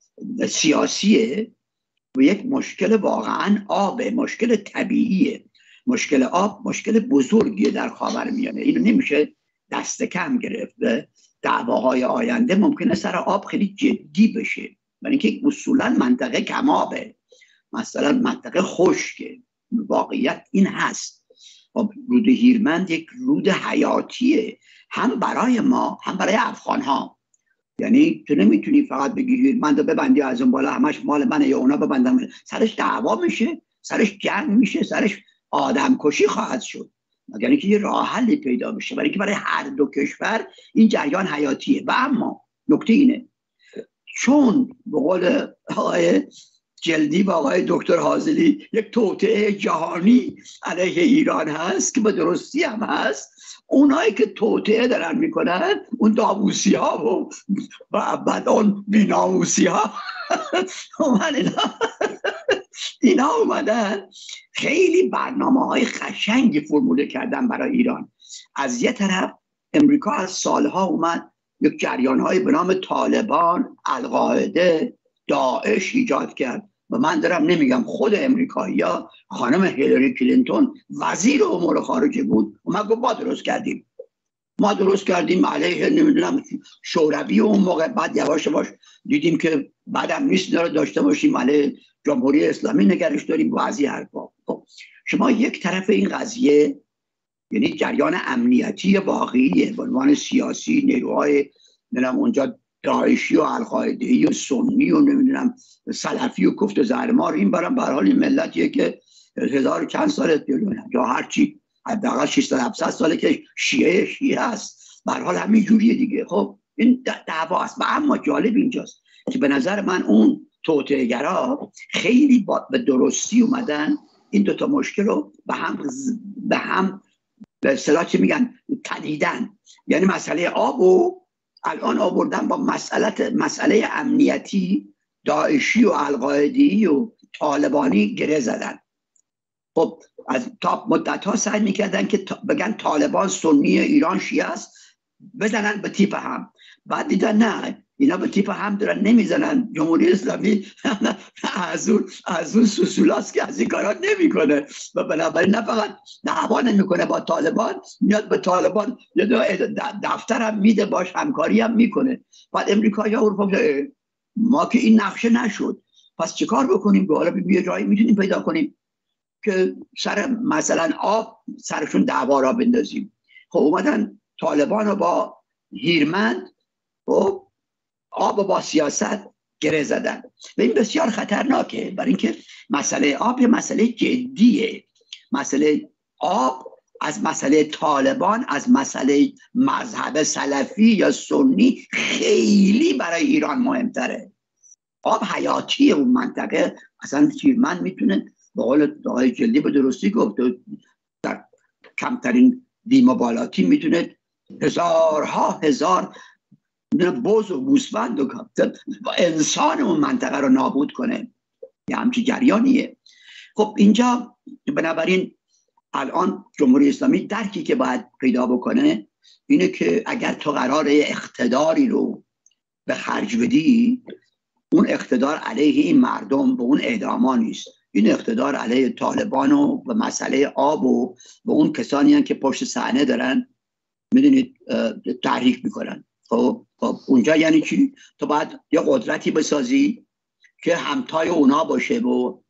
سیاسیه و یک مشکل واقعا آبه، مشکل طبیعیه. مشکل آب مشکل بزرگیه در خاورمیانه، اینو نمیشه دست کم گرفت. دعواهای آینده ممکنه سر آب خیلی جدی بشه، برای اینکه اصولا منطقه کم آبه، مثلا منطقه خشکه. واقعیت این هست. رود هیرمند یک رود حیاتیه، هم برای ما هم برای افغان ها. یعنی تو نمیتونی فقط بگی هیرمند رو ببندی از اون بالا همش مال منه یا اونا ببندم، سرش دعوا میشه، سرش جنگ میشه، سرش آدم کشی خواهد شد. یعنی که یه راه حلی پیدا بشه، برای که برای هر دو کشور این جریان حیاتیه. و اما نکته اینه چون به قول آقای جلدی و آقای دکتر حاضلی یک توطئه جهانی علیه ایران هست که به درستی هم هست، اونایی که توطئه دارن میکنن اون داووسی ها و بعد اون بیناموسی ها اینا اومدن خیلی برنامه های خشنگی فرموله کردن برای ایران. از یه طرف امریکا از سالها اومد یک جریان های به نام طالبان، القاعده، داعش ایجاد کرد و من دارم نمیگم خود امریکایی ها، خانم هیلاری کلینتون وزیر امور خارجه بود و من گفت ما درست کردیم علیه نمیدونم شوروی اون موقع، بعد یواش یواش دیدیم که بعدم نیست داره داشته باشیم علیه جمهوری اسلامی نگرش داریم و از این حرفا. شما یک طرف این قضیه یعنی جریان امنیتی واقعیه به عنوان سیاسی، نیروهای نمیدونم اونجا داعشی و القاعده‌ای و سنی و نمیدونم سلفی و کفت و زرمار، این برام به هر حال این ملتیه که هزار چند ساله یا هرچی حداقل 600-700 ساله که شیعه هست، به هر حال همین جوریه دیگه. خب این دعوا است. و اما جالب اینجاست که به نظر من اون توطئه‌گرا خیلی به درستی اومدن این دوتا مشکل رو به هم به اصطلاح چی میگن تنیدن. یعنی مسئله آب و الان آوردن با مسئله امنیتی داعشی و القاعده‌ای و طالبانی گره زدن. خب از تا مدت‌ها سعی میکردن که بگن طالبان سنی، ایران شیعه است، بزنن به تیپ هم. بعد دیدن نه، اینا به تیپ هم دارن نمیزنن. جمهوری اسلامی از اون سوسولاست که از این کارا نمیکنه و بنابراین نه فقط دعوا نمیکنه با طالبان، میاد به طالبان یه دفتر هم میده، باش همکاری هم میکنه. بعد امریکا یا اروپا ما که این نقشه نشد، پس چه کار بکنیم؟ حالا یه جایی میتونیم پیدا کنیم که سر مثلا آب سرشون دعوا را بندازیم. خب اومدن طالبان رو با هیرمند و آب و با سیاست گره زدن و این بسیار خطرناکه، برای اینکه مسئله آب یه مسئله جدیه. مسئله آب از مسئله طالبان، از مسئله مذهب سلفی یا سنی خیلی برای ایران مهمتره. آب حیاتیه اون منطقه. اصلا هیرمند میتونه به قول آقای جلدی به درستی گفت در کمترین بیمبالاتی میتونه هزارها هزار بز و گوسفند و انسان اون منطقه رو نابود کنه. یه همچین جریانیه. خب اینجا بنابراین الان جمهوری اسلامی درکی که باید پیدا بکنه اینه که اگر تو قرار اقتداری رو به خرج بدی، اون اقتدار علیه این مردم به اون اعداما نیست، این اقتدار علیه طالبان و به مسئله آب و به اون کسانی هستند که پشت صحنه دارن میدونید تحریک میکنن. خب اونجا یعنی چی؟ تو باید یه قدرتی بسازی که همتای اونا باشه و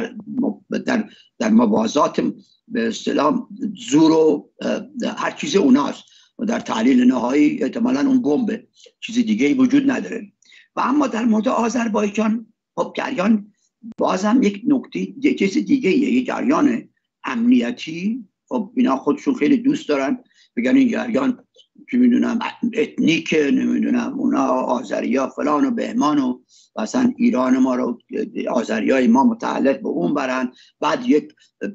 در موازات به اصطلاح زور و هر چیز اوناست و در تحلیل نهایی احتمالاً اون بمب چیز دیگه وجود نداره. و اما در مورد آذربایجان خب جریان بازم یک نکته، یک چیز دیگه، یک جریان امنیتی. خب اینا خودشون خیلی دوست دارن بگن این جریان چه میدونم اتنیکه، نمیدونم اونا آذریا فلان و بهمان و مثلا ایران ما رو آذریای ما متعلق به اون برن. بعد یک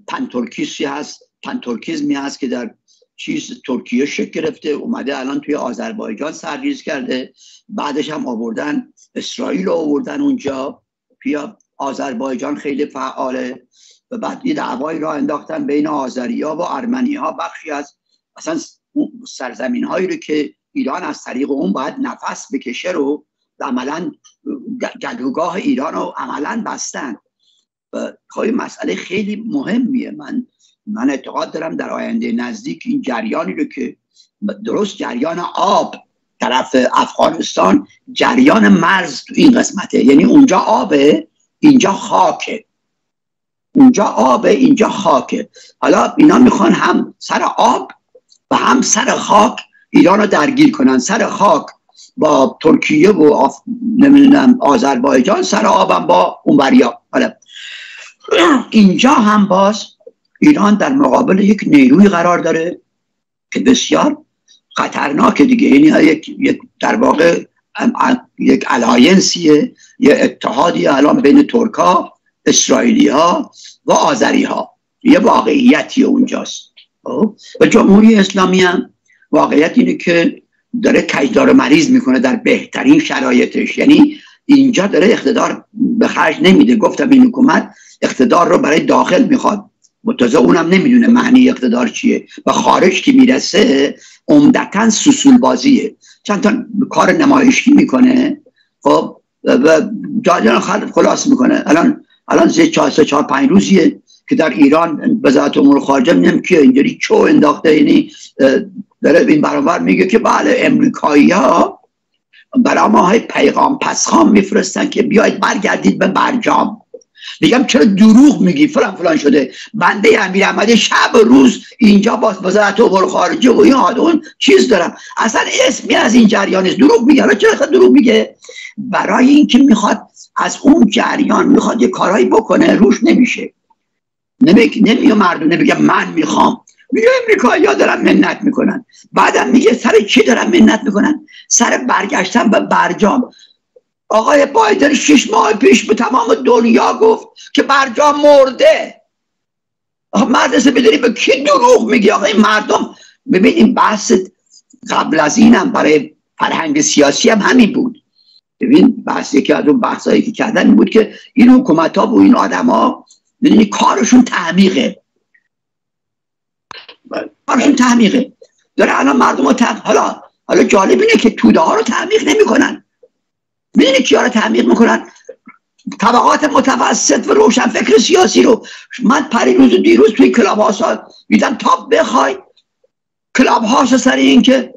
پنترکیزمی هست که در ترکیه شکل گرفته، اومده الان توی آذربایجان سرریز کرده. بعدش هم آوردن اسرائیل آوردن اونجا، توی آذربایجان خیلی فعاله. و بعد یه دعوایی را انداختن بین آذریا و ارمنی‌ها، بخشی از مثلا سرزمین هایی رو که ایران از طریق اون باید نفس بکشه رو عملا گلوگاه ایران رو عملا بستن. و خواهی مسئله خیلی مهمیه. من اعتقاد دارم در آینده نزدیک این جریانی رو که درست جریان آب طرف افغانستان، جریان مرز تو این قسمته، یعنی اونجا آبه اینجا خاکه، اونجا آبه اینجا خاکه. حالا اینا میخوان هم سر آب و هم سر خاک ایران رو درگیر کنن. سر خاک با ترکیه و نمیدونم آذربایجان، سر آبم با اونوریا. حالا اینجا هم باز ایران در مقابل یک نیروی قرار داره که بسیار خطرناکه دیگه. یعنی یک در واقع یک الاینسیه، یه اتحادی الان بین ترکا، اسرائیلی ها و آذری ها، یه واقعیتی اونجاست. و جمهوری اسلامی هم واقعیت اینه که داره کجدار مریض میکنه در بهترین شرایطش. یعنی اینجا داره اقتدار به خرج نمیده. گفتم این حکومت اقتدار رو برای داخل میخواد، متازه اونم نمیدونه معنی اقتدار چیه و خارج که میرسه عمدتاً سوسول بازیه. چند تا کار نمایشی میکنه خب و جایان خلاص میکنه. الان 4-5 روزیه که در ایران وزارت امور خارجه میگم که اینجوری چو انداخته، یعنی داره این برابر میگه که بله امریکایی‌ها برای ما پیغام پسخام میفرستن که بیاید برگردید به برجام. میگم چرا دروغ میگی فلان شده. بنده امیرحمدی شب و روز اینجا با وزارت امور خارجه و این اون چیز دارم، اصلا اسمی از این جریان است. دروغ میگه. حالا چرا دروغ میگه؟ برای اینکه میخواد از اون جریان میخواد یه کارایی بکنه، روش نمیشه. نمیگه مردم، نمیگه من میخوام، میگه امریکایی‌ها دارن منت میکنن. بعدم میگه سر چی دارن منت میکنن؟ سر برگشتن به برجام. آقای بایدن 6 ماه پیش به تمام دنیا گفت که برجام مرده. مدرسه بدونی به کی دروغ میگی؟ آقای مردم ببینیم بحث قبل از اینم برای فرهنگ سیاسی هم همین بود. ببین بحث یکی از اون بحثایی که کردن این بود که این حکومت ها و این آدم ها ببینی کارشون تعمیقه، کارشون تعمیقه. داره الان مردم ها حالا جالب اینه که توده ها رو تعمیق نمی کنن. میدونی کیا رو تعمیق میکنن؟ طبقات متوسط و روشنفکر سیاسی رو. من پریروز و دیروز توی کلاب هاوس دیدم تا بخوای کلاب هاوس سر این که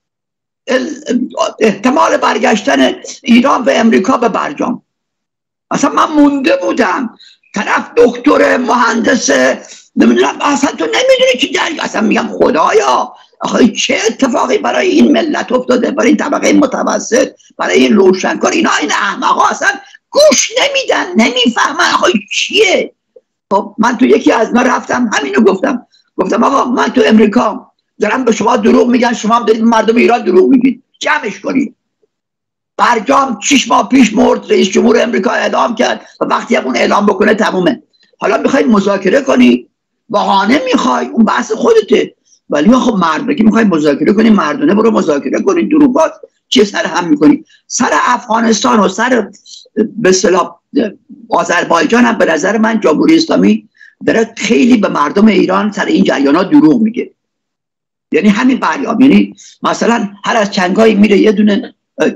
احتمال برگشتن ایران و امریکا به برجام. اصلا من مونده بودم، طرف دکتر مهندس نمیدونم، اصلا تو نمیدونی چی جریان. اصلا میگم خدایا آخه چه اتفاقی برای این ملت افتاده، برای این طبقه متوسط، برای این روشنکار. اینا این احمقا اصلا گوش نمیدن، نمیفهمن آخه چیه. خب من تو یکی از ما رفتم همینو گفتم آقا من تو امریکا دارم به شما دروغ میگن، شما هم دارید مردم ایران دروغ میگید، جمعش کنید. برجام 6 ماه پیش مرد، رئیس جمهور امریکا اعدام کرد و وقتی هم اون اعلام بکنه تمومه. حالا میخواید مذاکره کنی، بهانه میخوای، اون بحث خودته. ولی خب مرد که میخوای مذاکره کنی، مردونه برو مذاکره کنی. دروغات چیه سر هم میکنی؟ سر افغانستان و سر به اصطلاح آذربایجان هم به نظر من جمهوری اسلامی داره خیلی به مردم ایران سر این جریانات دروغ میگه. یعنی همین بریام، یعنی مثلا هر از چنگایی میره یه دونه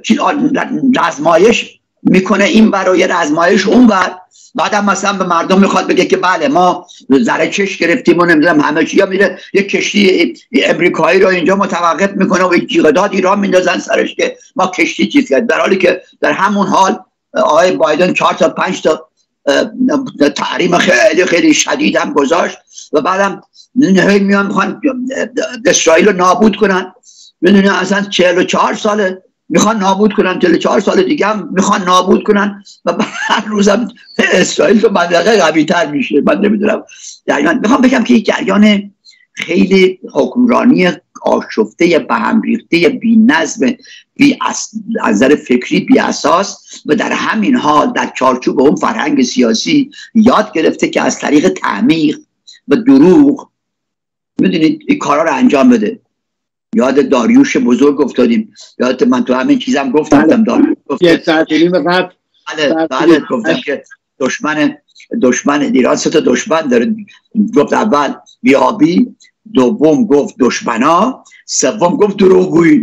رزمایش میکنه این برای رزمایش اون بر، بعدم مثلا به مردم میخواد بگه که بله ما ذره چش گرفتیم و نمیدونم همه چی. یا میره یک کشتی امریکایی رو اینجا متوقف میکنه و یک جیغداد ایران میندازن سرش که ما کشتی چیز کرد، در حالی که در همون حال آقای بایدن 4 تا 5 تا تحریم خیلی خیلی شدید هم گذاشت و بعدم میان میخوان اسرائیل رو نابود کنن. میدونی اصلا 44 ساله میخوان نابود کنن، 44 سال دیگه هم میخوان نابود کنن و هر روزم اسرائیل تو منطقه قوی تر میشه. من نمیدونم، یعنی من میخوام بگم که یک جریان خیلی حکمرانی آشفته، به هم ریخته، بی نظم، بی نظر فکری بی اساس و در همین حال در چارچوب اون فرهنگ سیاسی یاد گرفته که از طریق تعمیق و دروغ میدونید این کارا رو انجام بده. یاد داریوش بزرگ افتادیم، یادت من تو همین چیزم گفتم یه ساعت و نیم قبل بله گفتم که دشمن ایران 3 تا دشمن داره. گفت اول بیابی، دوم گفت دشمنا، سوم گفت دروغگویی.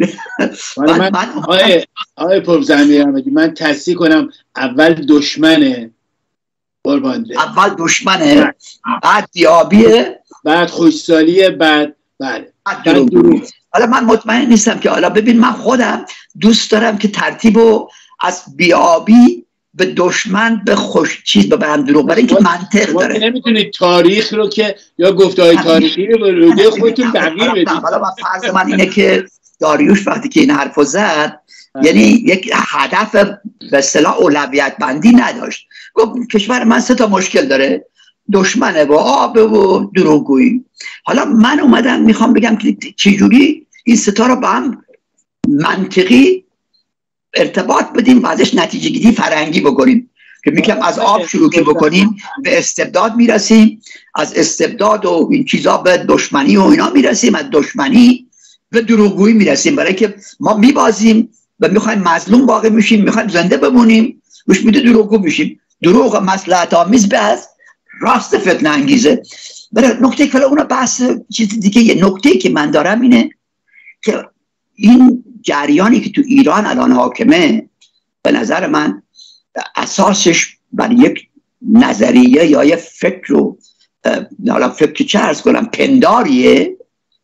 آقای پروفسور امیرحمدی من تصحیح کنم، اول دشمنه قربان، اول دشمنه، بعد بیابیه، بعد خوشسالیه، بعد دروغ. حالا من مطمئن نیستم که حالا ببین من خودم دوست دارم که ترتیبو از بیابی به دشمن به خوش چیز به هم دروغ، برای اینکه منطق داره. نمیتونید تاریخ رو که یا گفته‌های تاریخی رو به روده خودتون تغییر بدید. حالا فرض من اینه که داریوش وقتی که این حرفو زد یعنی یک هدف به اصطلاح اولویت بندی نداشت. گفت کشور من 3 تا مشکل داره، دشمنه و آب و دروغگویی. حالا من اومدم میخوام بگم که چجوری این 3 تا رو با هم منطقی ارتباط بدیم و ازش نتیجه گیری فرهنگی بکنیم. که میگم از آب شروع که بکنیم به استبداد میرسیم، از استبداد و این چیزا به دشمنی و اینا میرسیم، از دشمنی به دروغگویی میرسیم. برای که ما میبازیم و میخوایم مظلوم واقع میشیم، میخوایم زنده بمونیم، گوش میده دروغگو میشیم. دروغ مصلحت آمیز به از راست فتنه انگیزه. برای نکته که اون بحث چیز دیگه، یه نکته که من دارم اینه که این جریانی که تو ایران الان حاکمه به نظر من اساسش بر یک نظریه یا یک فکر رو، حالا فکر چه عرض کنم، پنداریه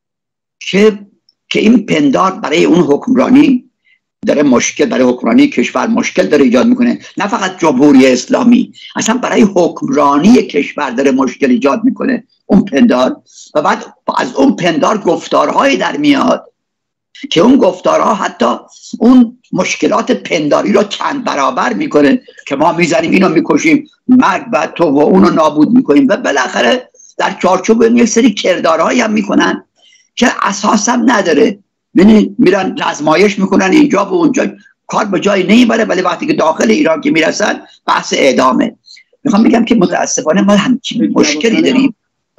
که این پندار برای اون حکمرانی داره مشکل، برای حکمرانی کشور مشکل داره ایجاد میکنه. نه فقط جمهوری اسلامی، اصلا برای حکمرانی کشور داره مشکل ایجاد میکنه اون پندار. و بعد از اون پندار گفتارهایی در میاد که اون گفتارها حتی اون مشکلات پنداری رو چند برابر میکنه که ما میزنیم اینو میکشیم، مرگ و تو و اونو نابود میکنیم و بالاخره در چارچوب یک سری کردارهایی هم میکنن که اساس هم نداره. میرن رزمایش میکنن اینجا و اونجا، کار به جایی نمیبره، ولی وقتی که داخل ایران که میرسن بحث اعدامه. میخوام بگم که متاسفانه ما همچین مشکلی داریم.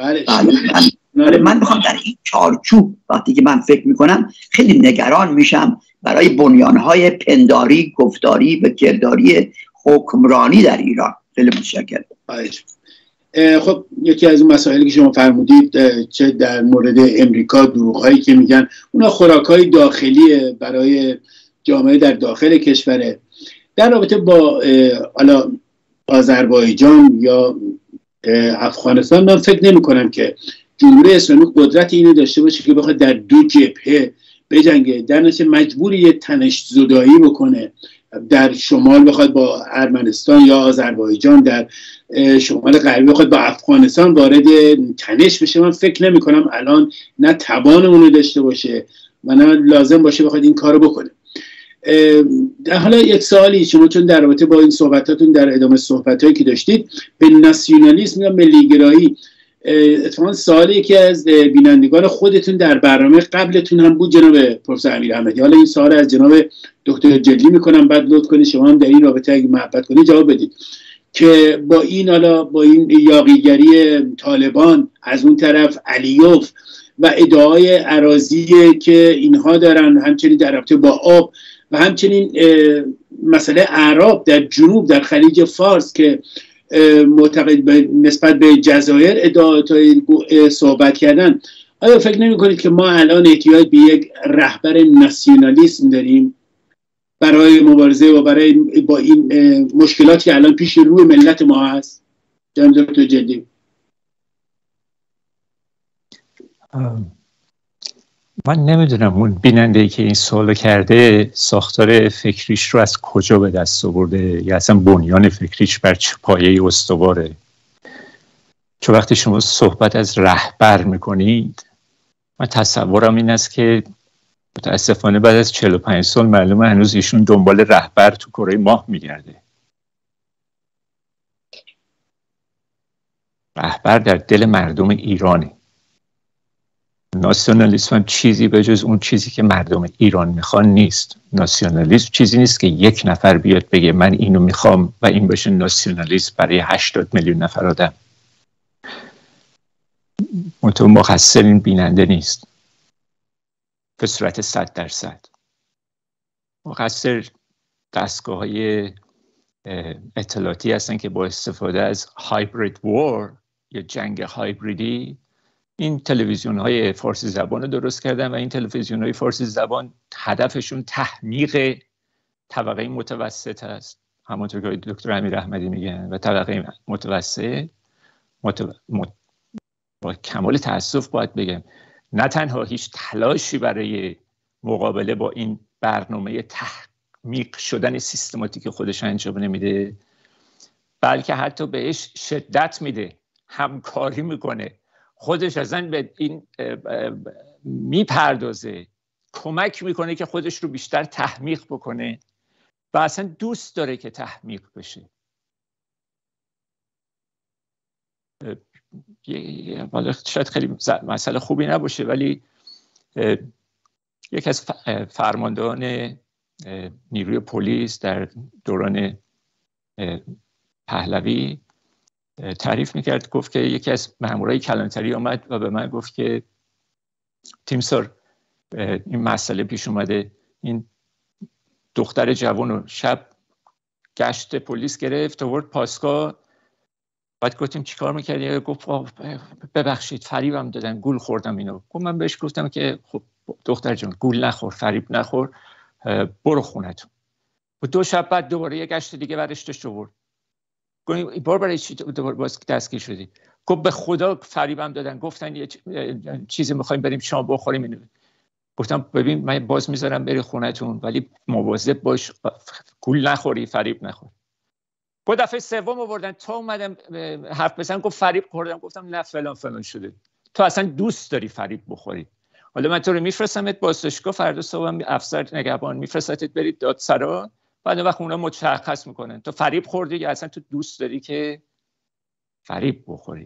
من میخوام در این چارچوب وقتی که من فکر میکنم خیلی نگران میشم برای بنیانهای پنداری، گفتاری و کرداری حکمرانی در ایران. خیلی متشکرم. خب یکی از اون مسائلی که شما فرمودید چه در مورد امریکا، دروغ‌هایی که میگن اونا خوراک‌های داخلیه برای جامعه در داخل کشوره. در رابطه با آذربایجان یا افغانستان من فکر نمی کنم که جمهوری اسلامی قدرت اینو داشته باشه که بخواد در دو جبهه بجنگه، در نتیجه مجبوری یه تنش زدایی بکنه. در شمال بخواد با ارمنستان یا آذربایجان، در شمال غربی بخواد با افغانستان وارد تنش بشه. من فکر نمی کنم الان نه توان اونو داشته باشه و نه لازم باشه بخواد این کارو بکنه. حالا یک سوالی، شما چون در رابطه با این صحبتاتون در ادامه صحبتایی که داشتید به ناسیونالیسم یا ملیگرایی، اتفاقا سوالی که از بینندگان خودتون در برنامه قبلتون هم بود جناب پروفسور امیر احمدی، حالا این سوال از جناب دکتر جلی میکنم، بعد لطف کنید شما هم در این رابطه اگه محبت کنید جواب بدید که با این یاغیگری طالبان، از اون طرف علیوف و ادعای اراضی که اینها دارن، همچنین در رابطه با آب و همچنین مسئله اعراب در جنوب در خلیج فارس که معتقد نسبت به جزایر ادعاهای صحبت کردن، آیا فکر نمی کنید که ما الان احتیاج به یک رهبر ناسیونالیسم داریم برای مبارزه و برای با این مشکلاتی که الان پیش روی ملت ما هست؟ جناب دکتر جدی. من نمیدونم اون بیننده‌ای که این سوالو کرده ساختار فکریش رو از کجا به دست آورده یا اصلا بنیان فکریش بر چه پایه‌ای استواره. چون وقتی شما صحبت از رهبر میکنید، من تصورم این است که متاسفانه بعد از 45 سال معلومه هنوز ایشون دنبال رهبر تو کره ماه میگرده. رهبر در دل مردم ایرانه. ناسیونالیسم هم چیزی به جز اون چیزی که مردم ایران میخوان نیست. ناسیونالیسم چیزی نیست که یک نفر بیاد بگه من اینو میخوام و این بشه ناسیونالیسم برای 80 میلیون نفر آدم. منطقه مقصر این بیننده نیست به صورت 100%. مقصر دستگاه های اطلاعاتی هستن که با استفاده از هایبرید وار یا جنگ هایبریدی این تلویزیون های فارسی زبان رو درست کردن و این تلویزیون های فارسی زبان هدفشون تحمیق طبقه متوسط هست، همونطور که دکتر امیر احمدی میگن. و طبقه متوسط با کمال تأسف باید بگم نه تنها هیچ تلاشی برای مقابله با این برنامه تحمیق شدن سیستماتیک خودش انجام نمیده، بلکه حتی بهش شدت میده، همکاری میکنه، خودش اصلا به این میپردازه، کمک میکنه که خودش رو بیشتر تحمیق بکنه و اصلا دوست داره که تحمیق بشه. شاید خیلی مسئله خوبی نباشه، ولی یکی از فرماندهان نیروی پلیس در دوران پهلوی تعریف میکرد، گفت که یکی از مامورای کلانتری آمد و به من گفت که تیمسار این مسئله پیش اومده، این دختر جوان رو شب گشت پلیس گرفت آورد پاسگاه. بعد گفتیم چیکار میکردی؟ گفت ببخشید فریبم دادن، گول خوردم اینو. گفت من بهش گفتم که خب دختر جان گول نخور، فریب نخور، برو خونتون. و 2 شب بعد دوباره یه گشت دیگه برش داشت آورد. گفتیم این بار برای چی دوباره باز دستگیر شدی؟ گفت به خدا فریبم دادن، گفتن یه چیزی میخوایم بریم شام بخوریم اینو. گفتم ببین من باز میذارم بری خونتون ولی مواظب باش گول نخوری، فریب نخور. گفت دفعه سوم آوردن تا اومدم حرف بزنم گفت فریب خوردم. گفتم نه فلان فلان شده، تو اصلا دوست داری فریب بخوری. حالا من تو رو میفرستمت بازداشتگاه، فردا صبح افسر نگهبان میفرستت برید دادسرا، بعد وقت اونا مشخص میکنن تو فریب خوردی یا اصلا تو دوست داری که فریب بخوری.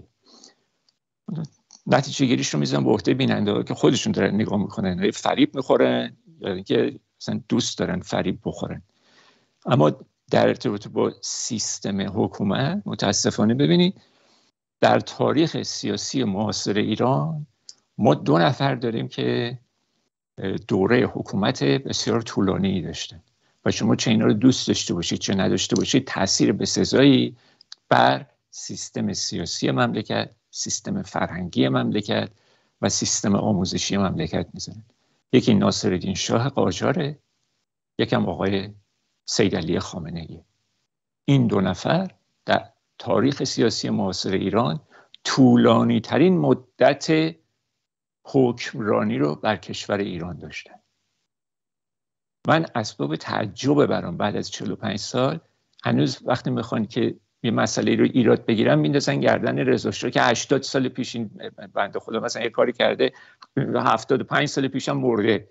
نتیجه گیریش رو میذارم به عهده بیننده که خودشون دارن نگاه میکنن فریب میخورن یا اینکه اصلا دوست دارن فریب بخورن. اما در ارتباط با سیستم حکومت متاسفانه ببینید در تاریخ سیاسی معاصر ایران ما 2 نفر داریم که دوره حکومت بسیار طولانی داشتن و شما چه اینا رو دوست داشته باشید چه نداشته باشید تأثیر بسزایی بر سیستم سیاسی مملکت، سیستم فرهنگی مملکت و سیستم آموزشی مملکت میزنن. یکی ناصرالدین شاه قاجاره، یکم آقای سید علی خامنه‌ای. این دو نفر در تاریخ سیاسی معاصر ایران طولانی ترین مدت حکمرانی رو بر کشور ایران داشتن. من اسباب تعجب برام بعد از 45 سال هنوز وقتی میخوان که یه مسئله رو ایراد بگیرن میندازن گردن رضا شاه که 80 سال پیش این بنده خدا مثلا یه کاری کرده، 75 سال پیش هم مرده.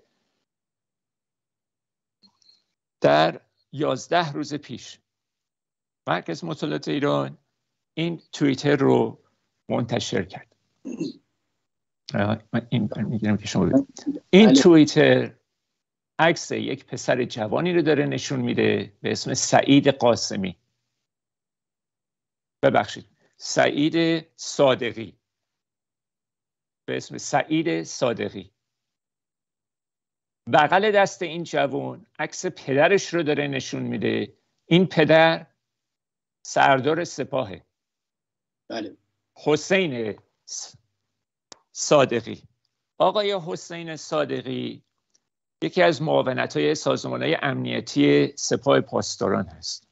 در 11 روز پیش مرکز مطالعات ایران این توییتر رو منتشر کرد. من این میگیرم که شما ببینید. این توییتر عکس یک پسر جوانی رو داره نشون میده به اسم سعید قاسمی، ببخشید سعید صادقی، به اسم سعید صادقی. بغل دست این جوان عکس پدرش رو داره نشون میده. این پدر سردار سپاهه، بله، حسین صادقی. آقای حسین صادقی یکی از معاونت‌های سازمان‌های امنیتی سپاه پاسداران هست.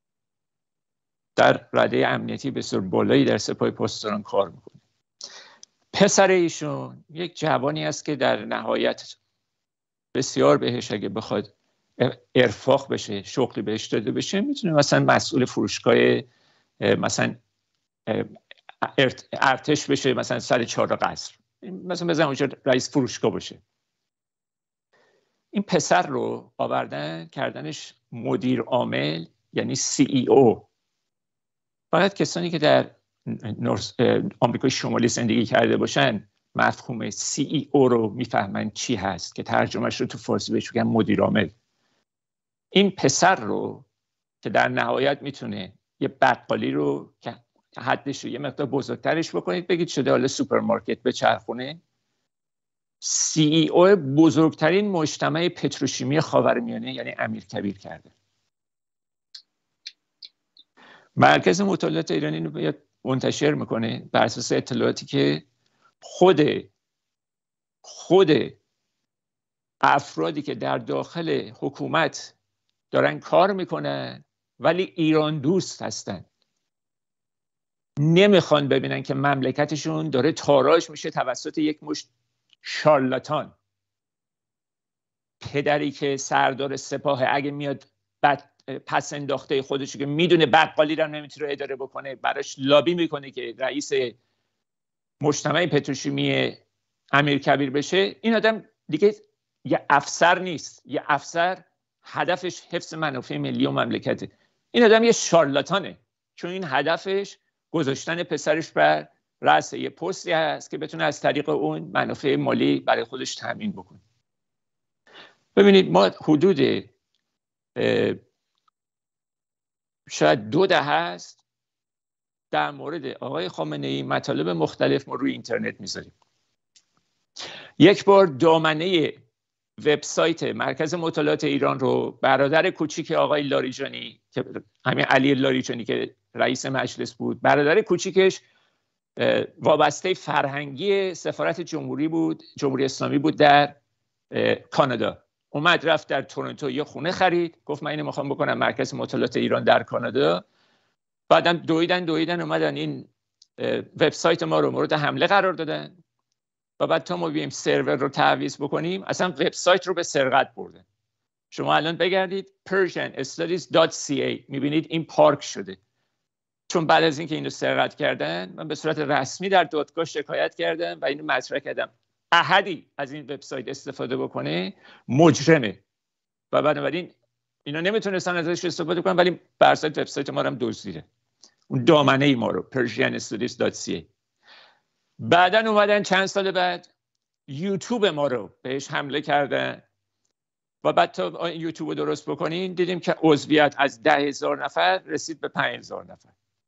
در رده امنیتی بسیار بالایی در سپاه پاسداران کار میکنه. پسر ایشون یک جوانی است که در نهایت بسیار بهش اگه بخواد ارفاق بشه، شغلی بهش داده بشه، میتونه مثلا مسئول فروشگاه مثلا ارتش بشه، مثلا سر 4 قصر، مثلا بزن اونجا رئیس فروشگاه باشه. این پسر رو آوردن کردنش مدیر عامل، یعنی CEO. فقط کسانی که در آمریکای شمالی زندگی کرده باشن مفهوم CEO رو میفهمن چی هست، که ترجمهش رو تو فارسی بهش میگن مدیر عامل. این پسر رو که در نهایت میتونه یه بقالی رو که حدش رو یه مقدار بزرگترش بکنید بگید شده حالا سوپرمارکت بچرخونه، CEO بزرگترین مجتمع پتروشیمی خاورمیانه یعنی امیرکبیر کرده. مرکز مطالعات ایرانی رو باید منتشر میکنه بر اساس اطلاعاتی که خود افرادی که در داخل حکومت دارن کار میکنن ولی ایران دوست هستن، نمیخوان ببینن که مملکتشون داره تاراج میشه توسط یک مشت شارلاتان. پدری که سردار سپاه اگه میاد پس انداخته خودش که میدونه بقالی رو نمیتونه اداره بکنه، براش لابی میکنه که رئیس مجتمع پتروشیمی امیرکبیر بشه. این آدم دیگه یه افسر نیست. یه افسر هدفش حفظ منافع ملی و مملکته. این آدم یه شارلاتانه، چون این هدفش گذاشتن پسرش بر رأس یه پستی هست که بتونه از طریق اون منافع مالی برای خودش تامین بکنه. ببینید ما حدود شاید 2 دهه است در مورد آقای خامنه‌ای مطالب مختلف ما روی اینترنت میذاریم. یک بار دامنه وبسایت مرکز مطالعات ایران رو برادر کوچیک آقای لاریجانی که همین علی لاریجانی که رئیس مجلس بود، برادر کوچیکش وابسته فرهنگی سفارت جمهوری اسلامی بود در کانادا. اومد رفت در تورنتو یه خونه خرید، گفت من اینو میخوام بکنم مرکز مطالعات ایران در کانادا. بعدم دویدن اومدن این وبسایت ما رو مورد حمله قرار دادن و بعد تا ما بیایم سرور رو تعویض بکنیم اصلا وبسایت رو به سرقت بردن. شما الان بگردید persianstudies.ca میبینید این پارک شده، چون بعد از اینکه اینو سرقت کردن من به صورت رسمی در دادگاه شکایت کردم و اینو مطرح کردم. احدی از این وبسایت استفاده بکنه مجرمه و بنابراین اینا نمیتونستن ازش استفاده کنن، ولی برسات وبسایت ما رو هم دزدیده، اون دامنه ما رو persianstudies.ca. بعدن اومدن چند سال بعد یوتیوب ما رو بهش حمله کردن و بعد تا یوتیوب رو درست بکنین دیدیم که عضویت از 10,000 نفر رسید به 5,000 نفر.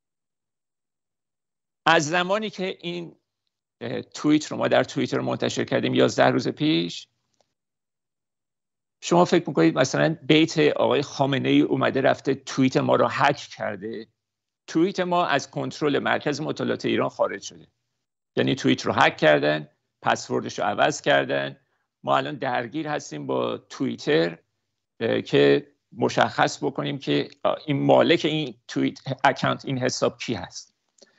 از زمانی که این توییت رو ما در توییتر منتشر کردیم 11 روز پیش، شما فکر میکنید مثلا بیت آقای خامنه‌ای اومده رفته توییت ما رو هک کرده؟ توییت ما از کنترل مرکز مطالعات ایران خارج شده، یعنی توییت رو هک کردن، پسوردش رو عوض کردن. ما الان درگیر هستیم با توییتر که مشخص بکنیم که این مالک این توییت اکانت، این حساب کی هست.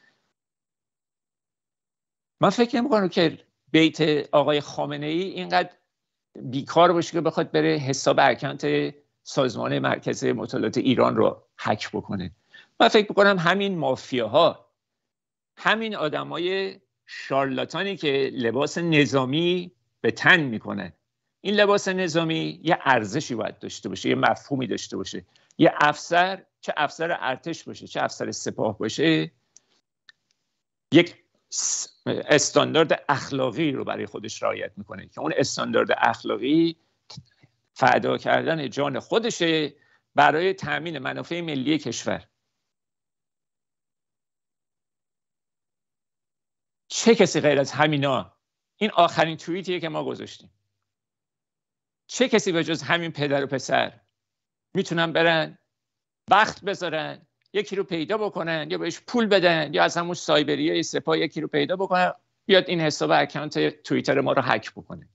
من فکر نمی‌کنم که بیت آقای خامنه‌ای اینقدر بیکار باشه که بخواد بره حساب اکانت سازمان مرکز مطالعات ایران رو هک بکنه. من فکر می‌کنم همین مافیاها، همین آدمای شارلاتانی که لباس نظامی به تن میکنن، این لباس نظامی یه ارزشی باید داشته باشه، یه مفهومی داشته باشه. یه افسر، چه افسر ارتش باشه چه افسر سپاه باشه، یک استاندارد اخلاقی رو برای خودش رعایت میکنه که اون استاندارد اخلاقی فدا کردن جان خودشه برای تامین منافع ملی کشور. چه کسی غیر از همینا، این آخرین توییتیه که ما گذاشتیم، چه کسی به جز همین پدر و پسر میتونن برن وقت بذارن یکی رو پیدا بکنن یا بهش پول بدن یا از همون سایبریه سپاه یکی رو پیدا بکنن بیاد این حساب اکانت توییتر ما رو هک بکنه.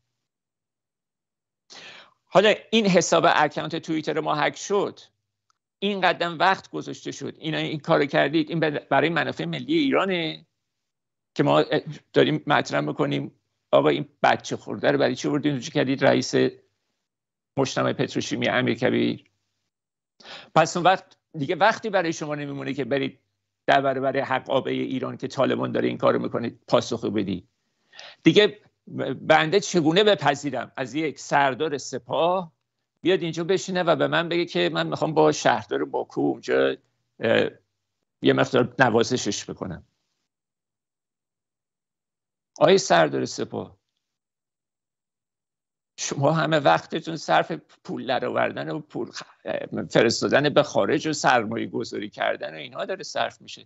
حالا این حساب اکانت توییتر ما هک شد، این قدم وقت گذاشته شد، این کارو کردید، این برای منافع ملی ایرانه که ما داریم مطرح میکنیم آقا این بچه خورده رو برای چی بردین رو کردید رئیس مجتمع پتروشیمی امیرکبیر؟ پس اون وقت دیگه وقتی برای شما نمیمونه که برید در برابر حقابه ایران که طالبان داره این کارو میکنه پاسخ بدی. دیگه بنده چگونه بپذیرم از یک سردار سپاه بیاد اینجا بشینه و به من بگه که من میخوام با شهردار باکو اونجا یه مقدار نوازشش بکنم؟ آقای سردار سپاه، شما همه وقتتون صرف پول درآوردن و پول فرستادن به خارج و سرمایه گذاری کردن و اینها داره صرف میشه.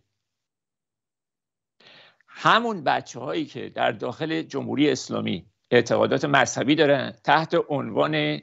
همون بچه هایی که در داخل جمهوری اسلامی اعتقادات مذهبی دارن تحت عنوان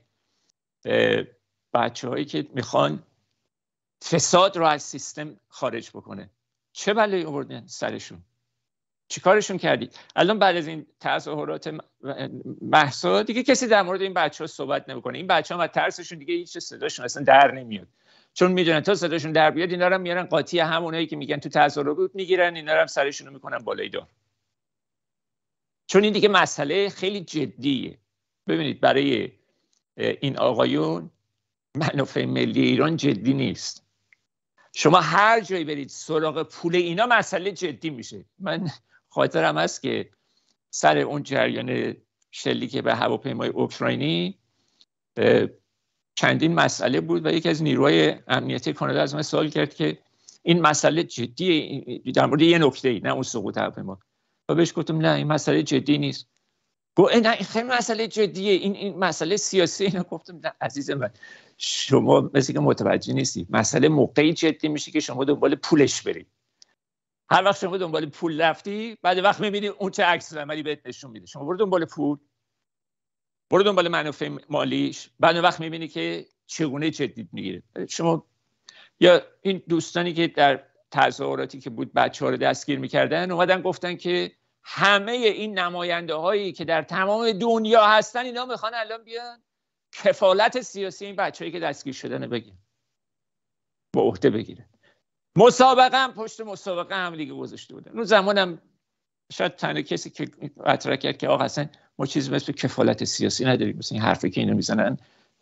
بچه هایی که میخوان فساد رو از سیستم خارج بکنه، چه بلایی آوردن سرشون؟ چی کارشون کردید؟ الان بعد از این تظاهرات مهسا دیگه کسی در مورد این بچه‌ها صحبت نمی‌کنه. این بچه‌ها از ترسشون دیگه هیچ صداشون اصلا در نمیاد، چون میدونن تا صداشون در بیاد اینا رو میارن قاطی همونایی که میگن تو تظاهرات میگیرن، اینا رو هم سرشون رو میکنن بالای دار. چون این دیگه مسئله خیلی جدیه. ببینید برای این آقایون منافع ملی ایران جدی نیست. شما هر جایی برید سراغ پول اینا مسئله جدی میشه. من خاطرم هست که سر اون جریان شلیک به هواپیمای اوکراینی چندین مسئله بود و یکی از نیروهای امنیتی کانادا از من سوال کرد که این مسئله جدیه در مورد یه نکته‌ای، نه اون سقوط هواپیما. و بهش گفتم نه این مسئله جدی نیست. گفت نه این خیلی مسئله جدیه، این مسئله سیاسی. اینا گفتم نه عزیز من، شما مثل که متوجه نیستی. مسئله موقعی جدی میشه که شما دنبال پولش برید. هر وقت شما دنبال پول رفتی، بعد وقت میبینی اون چه عکس العملی بهت نشون میده. شما برو دنبال پول، برو دنبال منافع مالیش، بعد وقت میبینی که چگونه جدی میگیره. شما یا این دوستانی که در تظاهراتی که بود بچه‌ها رو دستگیر میکردن اومدن گفتن که همه این نماینده هایی که در تمام دنیا هستن اینا میخوان الان بیان کفالت سیاسی این بچه‌هایی که دستگیر شدن بگیرن، با عهده بگیرن. مسابقه هم پشت مسابقه هم لیگ گذاشته بودن. اون زمانم شاید تنها کسی که مطرح کرد که آقا اصلا ما چیزی مثل کفالت سیاسی نداریم، مثلا این حرفی که اینا میزنن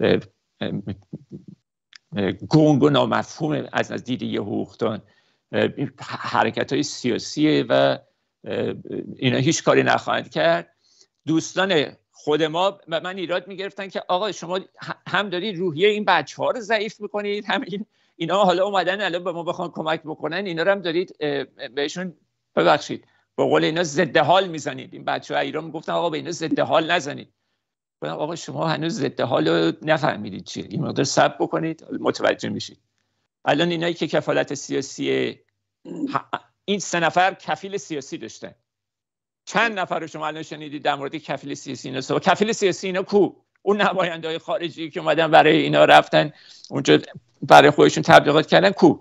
گنگ و نامفهوم از دید یه حقوقدان. حرکت‌های سیاسیه و اینا هیچ کاری نخواهند کرد. دوستان خود ما من ایراد میگرفتن که آقا شما هم دارید روحیه این بچه‌ها رو ضعیف میکنید، هم اینا حالا اومدن الان به ما بخوان کمک بکنن، اینا رو هم دارید بهشون ببخشید به قول اینا ضد حال میزنید. این بچه‌ها ایران میگفتن آقا به اینا ضد حال نزنید. گفتم آقا شما هنوز ضد حال رو نفهمیدید چیه، این مقدار صبر بکنید متوجه میشید. الان اینایی که کفالت سیاسی این 3 نفر کفیل سیاسی داشتن. چند نفر رو شما الان شنیدید در مورد کفیل سیاسی اینا صحبت؟ کفیل سیاسی اینا کو؟ اون نماینده‌های خارجی که اومدن برای اینا رفتن اونجا برای خودشون تبلیغات کردن کو؟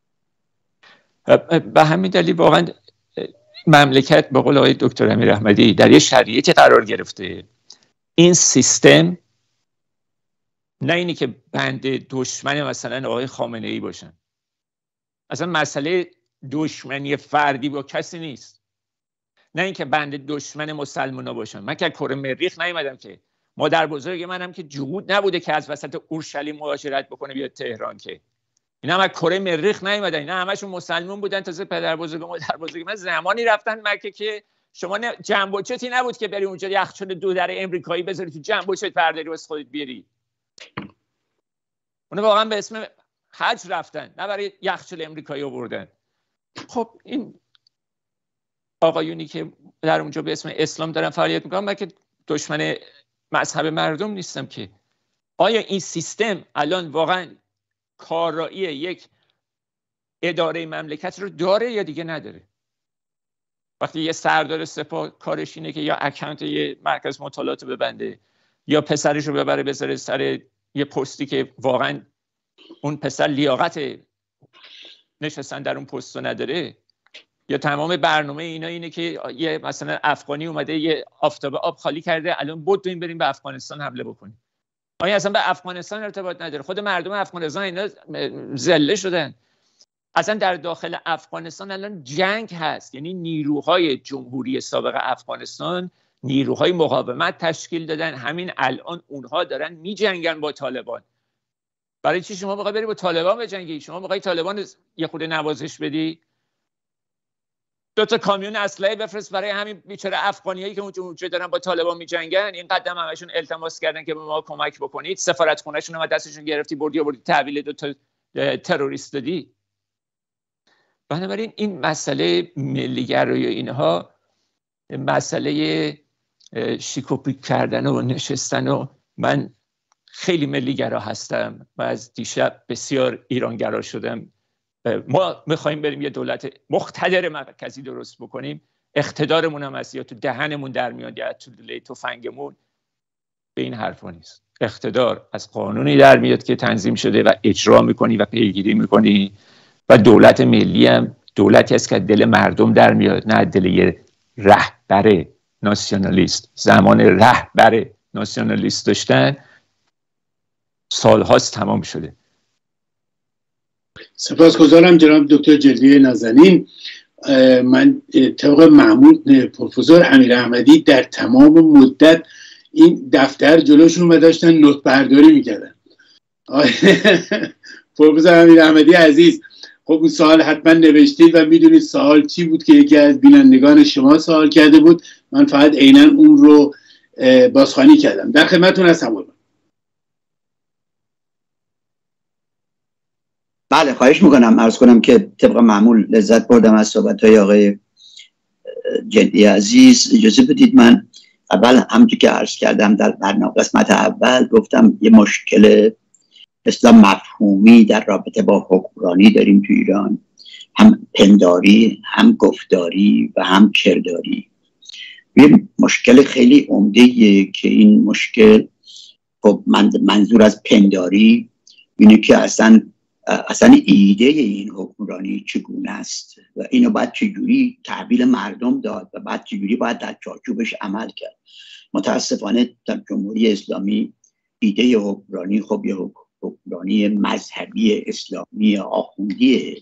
به همین دلیل واقعا مملکت به قول آقای دکتر امیر احمدی، در یه شرایطی قرار گرفته این سیستم نه اینی که بند دشمن مثلا آقای خامنه ای باشن. اصلا مسئله دشمنی فردی با کسی نیست، نه اینکه بند دشمن مسلمونا باشن. من که کره مریخ نیومدم که، مادر بزرگ منم که جهود نبوده که از وسط اورشلیم مهاجرت بکنه بیاد تهران، که اینا هم از کره مریخ نیومدن، اینا همشون مسلمون بودن. تازه پدر بزرگ و مادر بزرگ من زمانی رفتن مکه که شما جنبوچتی نبود که بری اونجا یخچال 2 در امریکایی بذاری تو جنبوچت برداری واسه خودت بیاری. اونا واقعا به اسم حج رفتن، نه برای یخچال امریکایی آوردن. خب این آقایونی که در اونجا به اسم اسلام دارن فعالیت میکنن، من که دشمن مذهب مردم نیستم که. آیا این سیستم الان واقعا کارایی یک اداره مملکت رو داره یا دیگه نداره؟ وقتی یه سردار سپاه کارش اینه که یا اکانت یه مرکز مطالعات ببنده یا پسرش رو ببره بذاره سر یه پستی که واقعا اون پسر لیاقت نشستن در اون پست رو نداره، یا تمام برنامه اینا اینه که یه مثلا افغانی اومده یه آفتاب آب خالی کرده الان بدویم بریم به افغانستان حمله بکنیم. آیا اصلا به افغانستان ارتباط نداره؟ خود مردم افغانستان اینا ذله شدن. اصلا در داخل افغانستان الان جنگ هست، یعنی نیروهای جمهوری سابق افغانستان نیروهای مقاومت تشکیل دادن، همین الان اونها دارن میجنگن با طالبان. برای چی شما میخوای بری با طالبان بجنگی؟ شما میخوای طالبان یه خورده نوازش بدی؟ 2 تا کامیون اسلحه بفرست برای همین بیچاره افغانیایی که اونجا دارن با طالبان میجنگن. این قدم همشون التماس کردن که به ما کمک بکنید، سفارتخونه‌شون رو دستشون گرفتی بردی تحویل 2 تا تروریست دادی. بنابراین این مسئله ملیگرایی و اینها مسئله شیکوپیک کردن و نشستن و من خیلی ملیگرا هستم و از دیشب بسیار ایرانگرا شدم. ما میخوایم بریم یه دولت مقتدر مرکزی درست بکنیم، اقتدارمون هم از یا تو دهنمون در میاد یا تو دله تفنگمون. به این حرفا نیست. اقتدار از قانونی در میاد که تنظیم شده و اجرا میکنی و پیگیری میکنی، و دولت ملی هم دولتی است که دل مردم در میاد، نه دل یه رهبر ناسیونالیست. زمان رهبر ناسیونالیست داشتن سالهاست تمام شده. سپاسگزارم جناب دکتر جلدی نازنین. من طبق معمول پروفسور امیر احمدی در تمام مدت این دفتر جلوشون و داشتن نوت برداری میکردن. پروفسور امیر احمدی عزیز، خب اون سوال حتما نوشتید و میدونید سوال چی بود که یکی از بینندگان شما سوال کرده بود. من فقط عیناً اون رو بازخوانی کردم. در خدمتتون هستم. بله، خواهش میکنم. عرض کنم که طبق معمول لذت بردم از صحبت‌های آقای جلدی عزیز. اجازه بدید من اول همونطور که عرض کردم در برنامه قسمت اول گفتم یه مشکل اصلا مفهومی در رابطه با حکمرانی داریم تو ایران، هم پنداری، هم گفتاری و هم کرداری. یه مشکل خیلی عمده‌ایه که این مشکل، خب منظور از پنداری اینه که اصلا ایده این حکمرانی چگونه است و اینو باید چجوری تحویل مردم داد و بعد چجوری باید در چارچوبش عمل کرد. متاسفانه در جمهوری اسلامی ایده حکمرانی خب یه حکمرانی مذهبی اسلامی آخوندیه،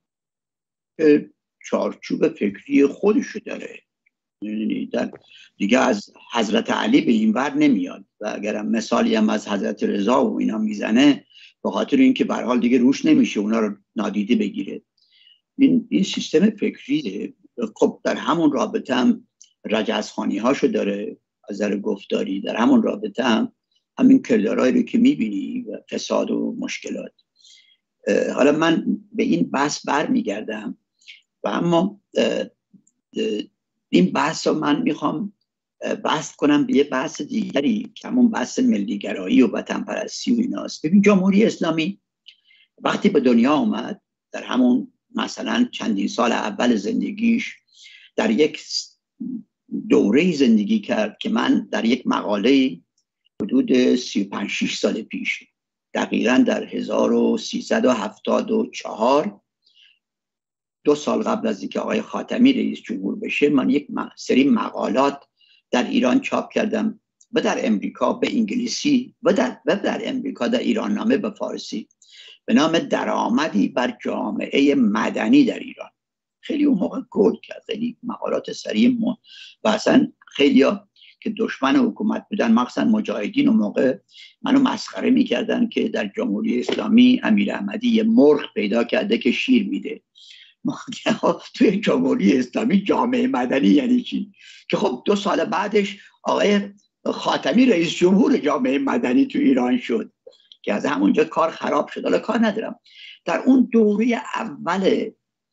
چارچوب فکری خودشو داره، دیگه از حضرت علی به این ور نمیاد و اگرم مثالی هم از حضرت رضا و اینا میزنه به خاطر اینکه به هر حال دیگه روش نمیشه اونا رو نادیده بگیره. این سیستم فکریه. خب در همون رابطه هم رجزخوانی هاشو داره از نظر گفتاری، در همون رابطه هم همین کردارهایی رو که میبینی و فساد و مشکلات. حالا من به این بحث بر میگردم و اما این بحث رو من میخوام بحث کنم به یه بحث دیگری که همون بحث ملیگرایی و وطن پرستی و ایناست. ببین جمهوری اسلامی وقتی به دنیا آمد در همون مثلا چندین سال اول زندگیش در یک دوره زندگی کرد که من در یک مقاله حدود 35-6 سال پیش، دقیقاً در 1374 2 سال قبل از اینکه آقای خاتمی رئیس جمهور بشه، من یک سری مقالات در ایران چاپ کردم و در امریکا به انگلیسی و در امریکا در ایران نامه به فارسی به نام درآمدی بر جامعه مدنی در ایران. خیلی اون موقع گل کرد، خیلی مقالات سریع و اصلا خیلی ها که دشمن حکومت بودن مخصوصا مجاهدین اون موقع منو مسخره میکردن که در جمهوری اسلامی امیر احمدی یه مرغ پیدا کرده که شیر میده. توی جمهوری اسلامی جامعه مدنی یعنی چی؟ که خب 2 سال بعدش آقای خاتمی رئیس جمهور جامعه مدنی تو ایران شد که از همونجا کار خراب شد. حالا کار ندارم، در اون دوره اول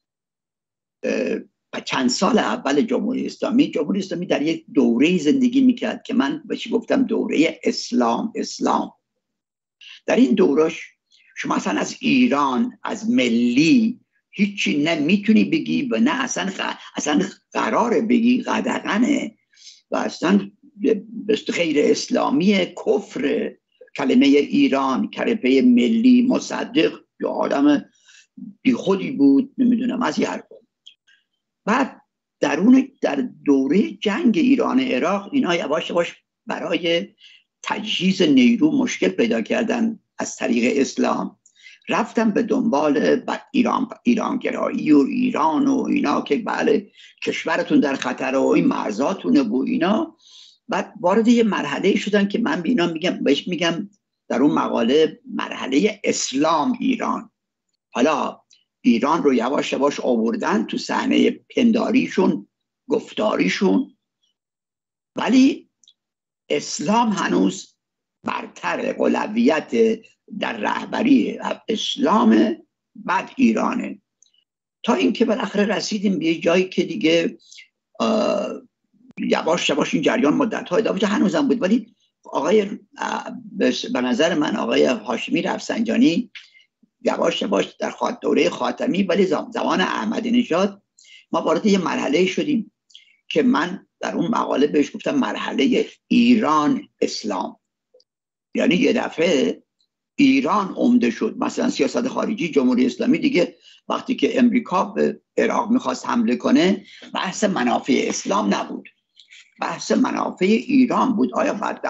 چند سال اول جمهوری اسلامی در یک دوره زندگی میکرد که من بهش گفتم دوره اسلام. در این دورش شما اصلا از ایران، از ملی هیچی نمیتونی بگی و نه اصلا قراره بگی، قدغنه و اصلا غیر اسلامی، کفر. کلمه ایران، کلمه ملی، مصدق یا آدم بی خودی بود، نمیدونم از یه. بعد در دوره جنگ ایران عراق اینا یواش یواش برای تجهیز نیرو مشکل پیدا کردن از طریق اسلام، رفتن به دنبال ایرانگرایی و ایران و اینا که بله کشورتون در خطر و این مرزاتونه و اینا. بعد وارد یه مرحله شدن که من به اینا بهش میگم در اون مقاله مرحله اسلام ایران. حالا ایران رو یواش یواش آوردن تو صحنه پنداریشون، گفتاریشون، ولی اسلام هنوز برتر، اولویت در رهبری اسلام، بعد ایرانه. تا اینکه بالاخره رسیدیم به یه جایی که دیگه یواش یواش این جریان مدت‌های ادامه هنوزم بود، ولی به نظر من آقای هاشمی رفسنجانی یواش یواش در دوره خاتمی ولی زمان احمدی نژاد ما وارد یه مرحله شدیم که من در اون مقاله بهش گفتم مرحله ایران اسلام. یعنی یه دفعه ایران عمده شد. مثلا سیاست خارجی جمهوری اسلامی دیگه وقتی که امریکا به عراق میخواست حمله کنه بحث منافع اسلام نبود، بحث منافع ایران بود. آیا بعد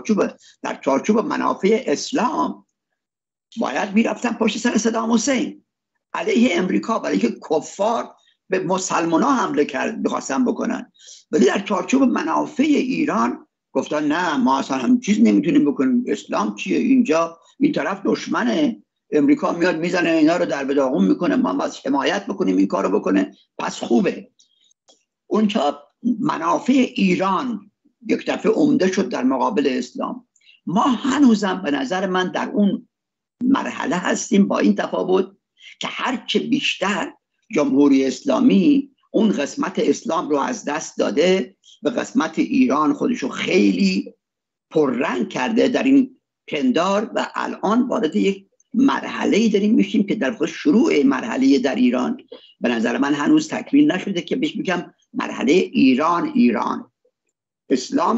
در چارچوب منافع اسلام باید میرفتن پشت سر صدام حسین علیه امریکا، برای که کفار به مسلمان ها حمله میخواستن بکنن، ولی در چارچوب منافع ایران گفتن نه ما اصلا هم چیز نمیتونیم بکنیم، اسلام چیه اینجا، این طرف دشمنه، امریکا میاد میزنه اینا رو در بداغون میکنه، ما باید حمایت بکنیم این کارو بکنه، پس خوبه. اونجا منافع ایران یک دفعه عمده شد در مقابل اسلام. ما هنوزم به نظر من در اون مرحله هستیم، با این تفاوت که هرچه بیشتر جمهوری اسلامی اون قسمت اسلام رو از دست داده به قسمت ایران خودشو خیلی پررنگ کرده در این پندار و الان وارد یک مرحله‌ای داریم میشیم که در واقع شروع مرحله در ایران به نظر من هنوز تکمیل نشده که بهش میگم مرحله ایران، اسلام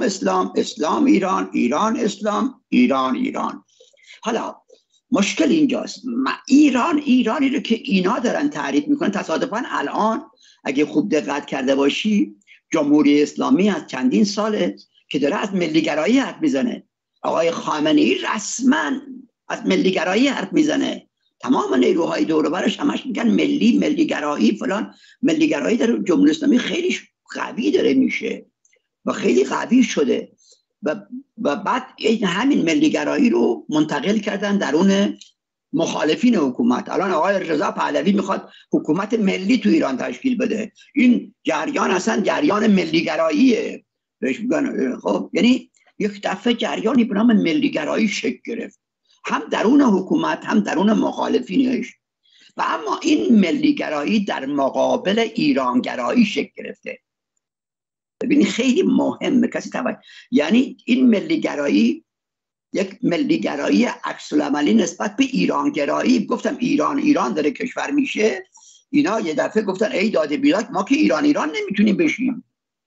ایران، ایران اسلام، ایران. حالا مشکل اینجاست، ایرانی رو که اینا دارن تعریف میکنن تصادفاً الان اگه خوب دقت کرده باشی جمهوری اسلامی از چندین ساله که داره از ملیگرایی حرف میزنه. آقای خامنه‌ای رسما از ملیگرایی حرف میزنه، تمام نیروهای دور و برش همش میگن ملیگرایی فلان. ملیگرایی در جمهوری اسلامی خیلی قوی داره میشه و خیلی قوی شده و بعد همین ملیگرایی رو منتقل کردن درون مخالفین حکومت. الان آقای رضا پهلوی میخواد حکومت ملی تو ایران تشکیل بده. این جریان اصلا جریان ملیگراییه بهش میگن. خب یعنی یک دفعه جریانی به نام ملیگرایی شکل گرفت، هم درون حکومت هم درون مخالفینش. و اما این ملیگرایی در مقابل ایرانگرایی شکل گرفته. ببینید خیلی مهمه کسی یعنی این ملیگرایی یک ملیگرایی عکس العملی نسبت به ایرانگرایی. گفتم ایران داره کشور میشه، اینا یه دفعه گفتن ای داده بیداد، ما که ایران نمیتونیم بشیم،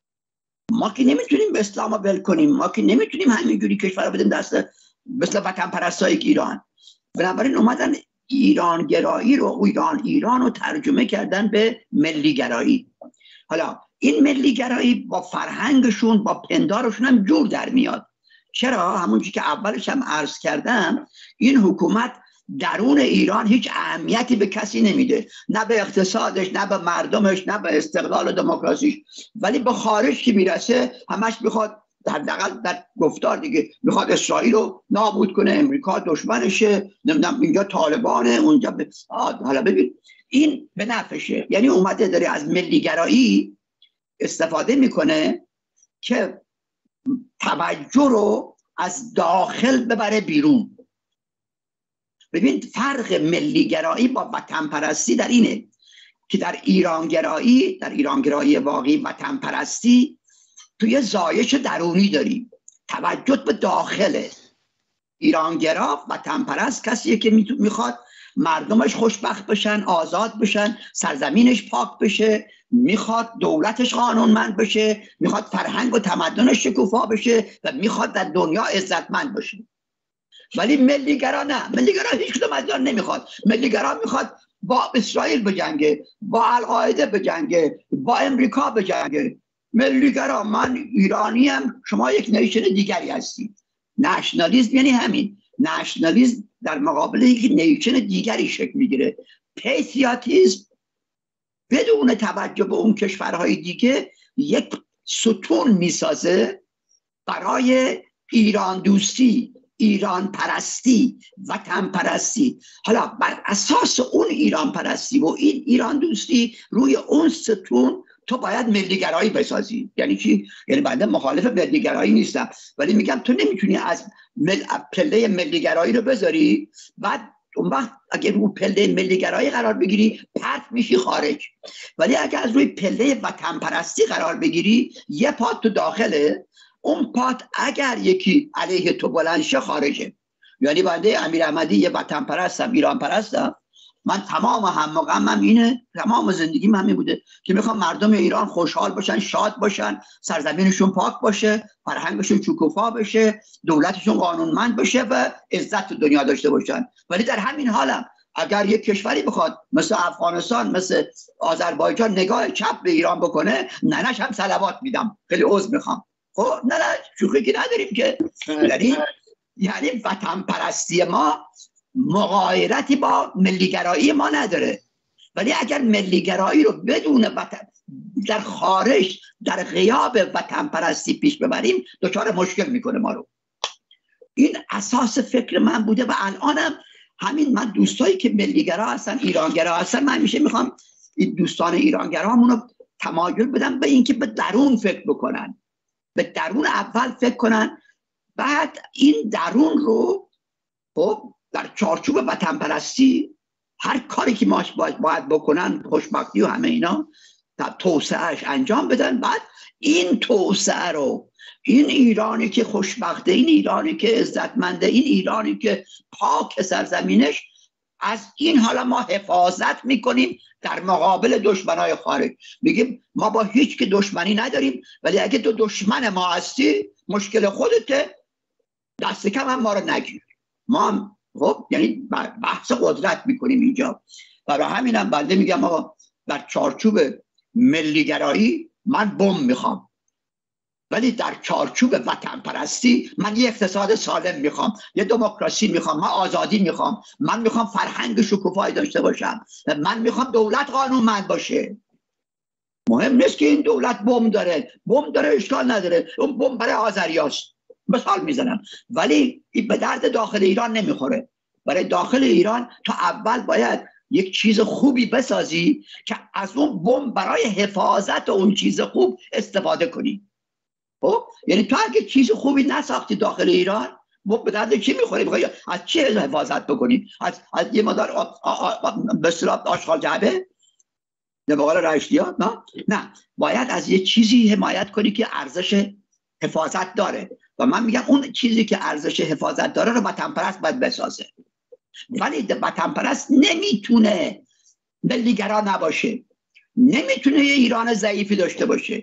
ما که نمیتونیم به اسلام ول کنیم، ما که نمیتونیم همینجوری کشور رو بدیم دست مثل وطن پرستای ایران. بنابراین اومدن ایرانگرایی رو ایران رو ترجمه کردن به ملیگرایی. حالا این ملیگرایی با فرهنگشون با پندارشون هم جور در میاد. چرا؟ همونجوری که اولش هم عرض کردم، این حکومت درون ایران هیچ اهمیتی به کسی نمیده، نه به اقتصادش، نه به مردمش، نه به استقلال و دموکراسیش، ولی به خارج که میرسه همش میخواد، حداقل در گفتار دیگه، میخواد اسرائیل رو نابود کنه، امریکا دشمنشه، نمیدونم اینجا طالبانه، اونجا حالا ببین این به نفعشه. یعنی اومده داره از ملیگرایی استفاده میکنه که توجه رو از داخل ببره بیرون. ببین فرق ملیگرایی با وطن پرستی در اینه که در ایرانگرایی واقعی وطن پرستی توی زایش درونی داری، توجه به داخله. ایرانگرا وطن پرست کسیه که میخواد مردمش خوشبخت بشن، آزاد بشن، سرزمینش پاک بشه، میخواد دولتش قانونمند بشه، میخواد فرهنگ و تمدنش شکوفا بشه و میخواد در دنیا عزتمند بشه. ولی ملیگرا نه، ملیگرا هیچ کدوم از اینا نمیخواد. ملیگرا میخواد با اسرائیل بجنگه، با القاعده بجنگه، با امریکا بجنگه. ملیگرا من ایرانیم، شما یک نیشن دیگری هستی. نشنالیسم یعنی همین، نشنالیسم در مقابل یک نیشن دیگری شکل میگیره. پیتریاتیسم بدون توجه به اون کشورهای دیگه یک ستون میسازه برای ایران دوستی، ایران پرستی، وطن پرستی. حالا بر اساس اون ایران پرستی و این ایران دوستی روی اون ستون تو باید ملیگرایی بسازی. یعنی چی؟ یعنی بنده مخالف ملیگرایی نیستم، ولی میگم تو نمیتونی از پله ملیگرایی رو بذاری، بعد اون وقت اگر روی پله ملیگرایی قرار بگیری پرت میشی خارج. ولی اگر از روی پله وطن پرستی قرار بگیری، یه پات تو داخله، اون پات اگر یکی علیه تو بلند شه خارجه. یعنی بنده امیر احمدی یه وطن پرستم، ایران پرستم، من تمام همم اینه، تمام زندگیم همین بوده که میخوام مردم ایران خوشحال باشن، شاد باشن، سرزمینشون پاک باشه، فرهنگشون شکوفا بشه، دولتشون قانونمند بشه و عزت تو دنیا داشته باشن. ولی در همین حالم اگر یک کشوری بخواد مثل افغانستان، مثل آذربایجان نگاه چپ به ایران بکنه، ننش هم صلوات میدم، خیلی عذر میخوام. خب نه شوخی که نداریم که. یعنی وطن پرستی ما مغایرتی با ملیگرایی ما نداره. ولی اگر ملیگرایی رو بدون وطن در خارج، در غیاب وطن پرستی پیش ببریم، دچار مشکل میکنه ما رو. این اساس فکر من بوده و الانم همین. من دوستایی که ملیگرا هستن، ایرانگرا هستن، من همیشه میخوام این دوستان ایرانگرامون رو تمایل بدم به اینکه به درون فکر بکنن، به درون اول فکر کنن، بعد این درون رو خب در چارچوب وطن پرستی هر کاری که ما باید بکنن، خوشبختی و همه اینا، توسعهش انجام بدن. بعد این توسعه رو، این ایرانی که خوشبخته، این ایرانی که عزتمنده، این ایرانی که پاک سرزمینش، از این حالا ما حفاظت میکنیم در مقابل دشمنای خارج. میگیم ما با هیچ که دشمنی نداریم، ولی اگه تو دشمن ما هستی مشکل خودته، دست کم هم ما رو نگیر. ما هم خب یعنی بحث قدرت میکنیم اینجا. برای همینم بنده میگم آقا در چارچوب ملیگرایی من بم میخوام، ولی در چارچوب وطن پرستی من یه اقتصاد سالم میخوام، یه دموکراسی میخوام، من آزادی میخوام، من میخوام فرهنگ شکوفایی داشته باشم، من میخوام دولت قانونمند باشه. مهم نیست که این دولت بم داره اشکال نداره، اون بم برای آذریاست، مثال میزنم، ولی این به درد داخل ایران نمیخوره. برای داخل ایران تو اول باید یک چیز خوبی بسازی که از اون بم برای حفاظت اون چیز خوب استفاده کنی. خب یعنی تو اگه چیز خوبی نساختی داخل ایران، به درد چی میخوری؟ میخوای از چی حفاظت بکنی؟ از یه مقدار به اصطلاح آشغال جعبه به قول رشدیات؟ نه، باید از یه چیزی حمایت کنی که ارزش حفاظت داره. و من میگم اون چیزی که ارزش حفاظت داره رو وطن پرست باید بسازه. ولی وطن پرست نمیتونه ملیگرا نباشه، نمیتونه یه ایران ضعیفی داشته باشه،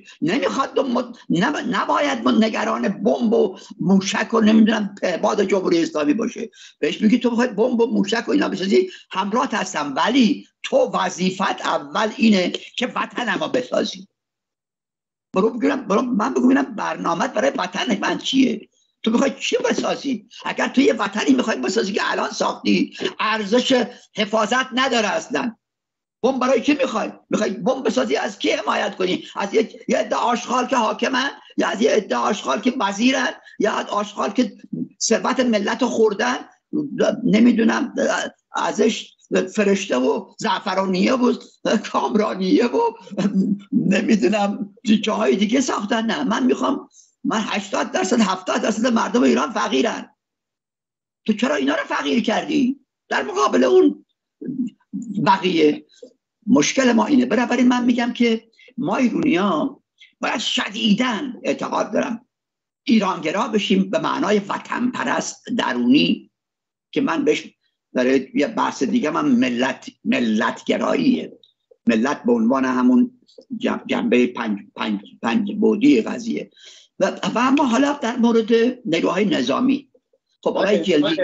نباید نگران بمب و موشک و نمیدونم پهباد جمهوری اسلامی باشه. بهش میگی تو بخوای بمب و موشک و اینا بسازی، همراهت هستم، ولی تو وظیفت اول اینه که وطنمو بسازی. من بگم برنامه‌ت برای وطن من چیه؟ تو میخوای چی بسازی؟ اگر تو یه وطنی میخوای بسازی که الان ساختی ارزش حفاظت نداره اصلا، بمب برای چی میخوای بمب بسازی؟ از کی حمایت کنی؟ از یه عده آشغال که حاکمن، یا از یه عده آشغال که وزیرن، یا از آشغال که ثروت ملت رو خوردن، نمیدونم ازش فرشته و زعفرانیه و کامرانیه و نمیدونم جاهای دیگه ساختن. نه، من 80% 70% مردم ایران فقیرن. تو چرا اینا رو فقیر کردی در مقابل اون بقیه؟ مشکل ما اینه. بنابراین من میگم که ما ایرانی‌ها باید شدیداً اعتقاد دارم ایرانگرا بشیم، به معنای وطن پرست درونی، که من بهش برای یه بحث دیگه من ملتگراییه. ملت به عنوان همون جنبه پنج بودی قضیه. و اما حالا در مورد نیروهای نظامی، خب آقای جلدی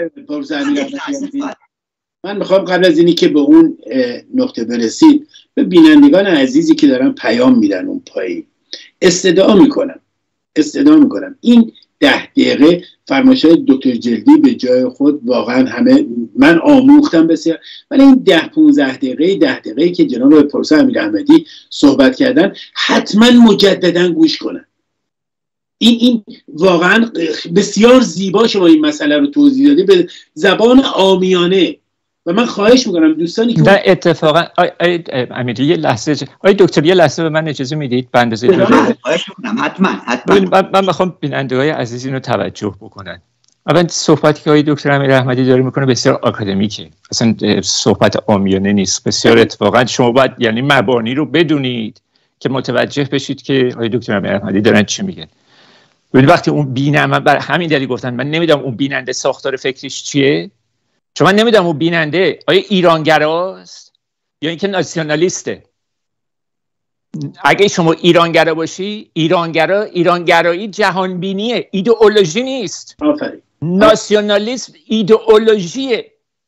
من میخوام قبل از اینی که به اون نقطه برسید به بینندگان عزیزی که دارن پیام میدن اون پایین استدعا میکنم این 10 دقیقه فرمایشات دکتر جلدی به جای خود واقعا همه من آموختم بسیار، ولی این 10-15 دقیقه که جناب پروفسور امیراحمدی صحبت کردن حتما مجددا گوش کنن. این واقعا بسیار زیبا شما این مسئله رو توضیح دادی به زبان عامیانه و من خواهش میکنم دوستانی که نه اتفاقا امیری یه لحظه دکتر یه لحظه به من اجازه میدید؟ به اندازه خواهش میکنم. حتما من میخوام بیننده‌های عزیز اینو توجه بکنن. اول صحبتی که دکتر امیراحمدی داره میکنه بسیار آکادمیکه، اصلا صحبت عامیانه نیست. بسیار اتفاقا شما باید یعنی مبانی رو بدونید که متوجه بشید که دکتر امیراحمدی دارن چی میگن. ببین وقتی اون بیننده، بر همین دلیل گفتن من نمیدونم اون بیننده ساختار فکریش چیه، چون من نمیدونم اون بیننده آیا ایرانگراست یا اینکه ناسیونالیسته. اگه شما ایرانگرا باشی، ایرانگرایی جهانبینیه، ایدئولوژی نیست. ناسیونالیسم ایدئولوژیه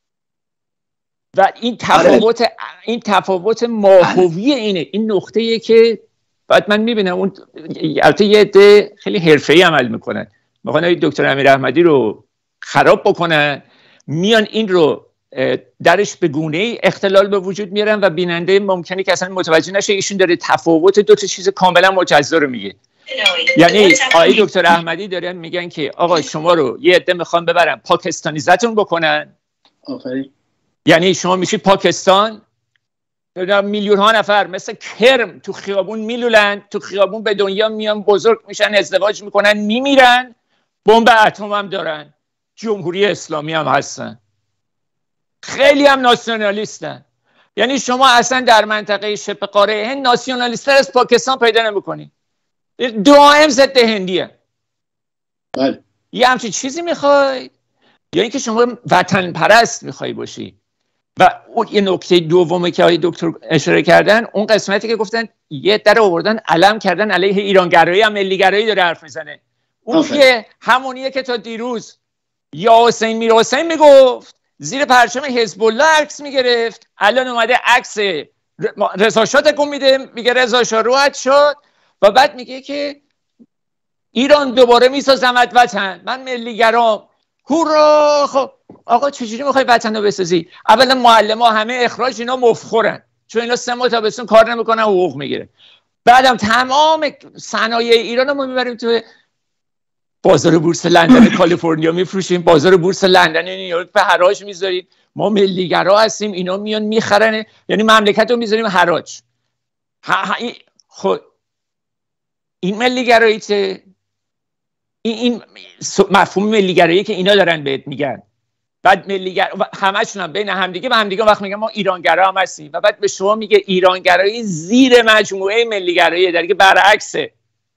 و این تفاوت ماهوی اینه. این نقطه‌ایه که بعد من میبینم اون البته یه عده خیلی حرفه‌ای عمل میکنن، میخوان دکتر امیراحمدی رو خراب بکنن، میان این رو درش به گونه‌ای اختلال به وجود میارن و بیننده ممکنه که اصلا متوجه نشه ایشون داره تفاوت دو تا چیز کاملا مجزا رو میگه. یعنی آقای دکتر احمدی دارن میگن که آقا شما رو یه عده میخوان ببرن پاکستانیزتون بکنن. آفرین. یعنی شما میشید پاکستان، میلیون ها نفر مثل کرم تو خیابون میلولن، تو خیابون به دنیا میان، بزرگ میشن، ازدواج میکنن، میمیرن، بمب اتم هم دارن، جمهوری اسلامی هم هستن، خیلی هم ناسیونالیستن. یعنی شما اصلا در منطقه شبه قاره هند ناسیونالیست‌تر از پاکستان پیدا نمی‌کنی. دائم ضد هندیه. بله. یه همچین چیزی میخوای یا اینکه شما وطن پرست میخوای باشی؟ و اون یه نکته دومه که آقای دکتر اشاره کردن، اون قسمتی که گفتن یه در آوردن علم کردن علیه ایرانگرایی هم ملیگرایی داره حرف میزنه. اون که همونیه که تا دیروز یا حسین میر حسین میگفت، زیر پرچم حزب الله عکس میگرفت، الان اومده عکس رضا شاه تکون میده، میگه رضا شاه روحت شد و بعد میگه که ایران دوباره میسازمت وطن، من ملیگرام، هورا. خب آقا چجوری میخوای وطن رو بسازی؟ اولا معلم‌ها همه اخراج، اینا مفخورن چون اینا 3 ماه تابستون کار نمیکنن، حقوق میگیره. بعدم تمام صنایع ایران رو ما میبریم تو بازار بورس لندن کالیفرنیا میفروشیم، بازار بورس لندن نیویورک به حراج میذاریم. ما ملیگرا هستیم، اینا میان میخرن، یعنی مملکت رو میذاریم حراج. خب این ملیگرایی چه؟ این مفهوم ملیگرایی که اینا دارن بهت میگن. بعد ملیگر همشون هم بین همدیگه به همدیگه وقت میگن ما ایرانگرا هم هستیم و بعد به شما میگه ایرانگرایی زیر مجموعه ملیگرایی، در که برعکسه.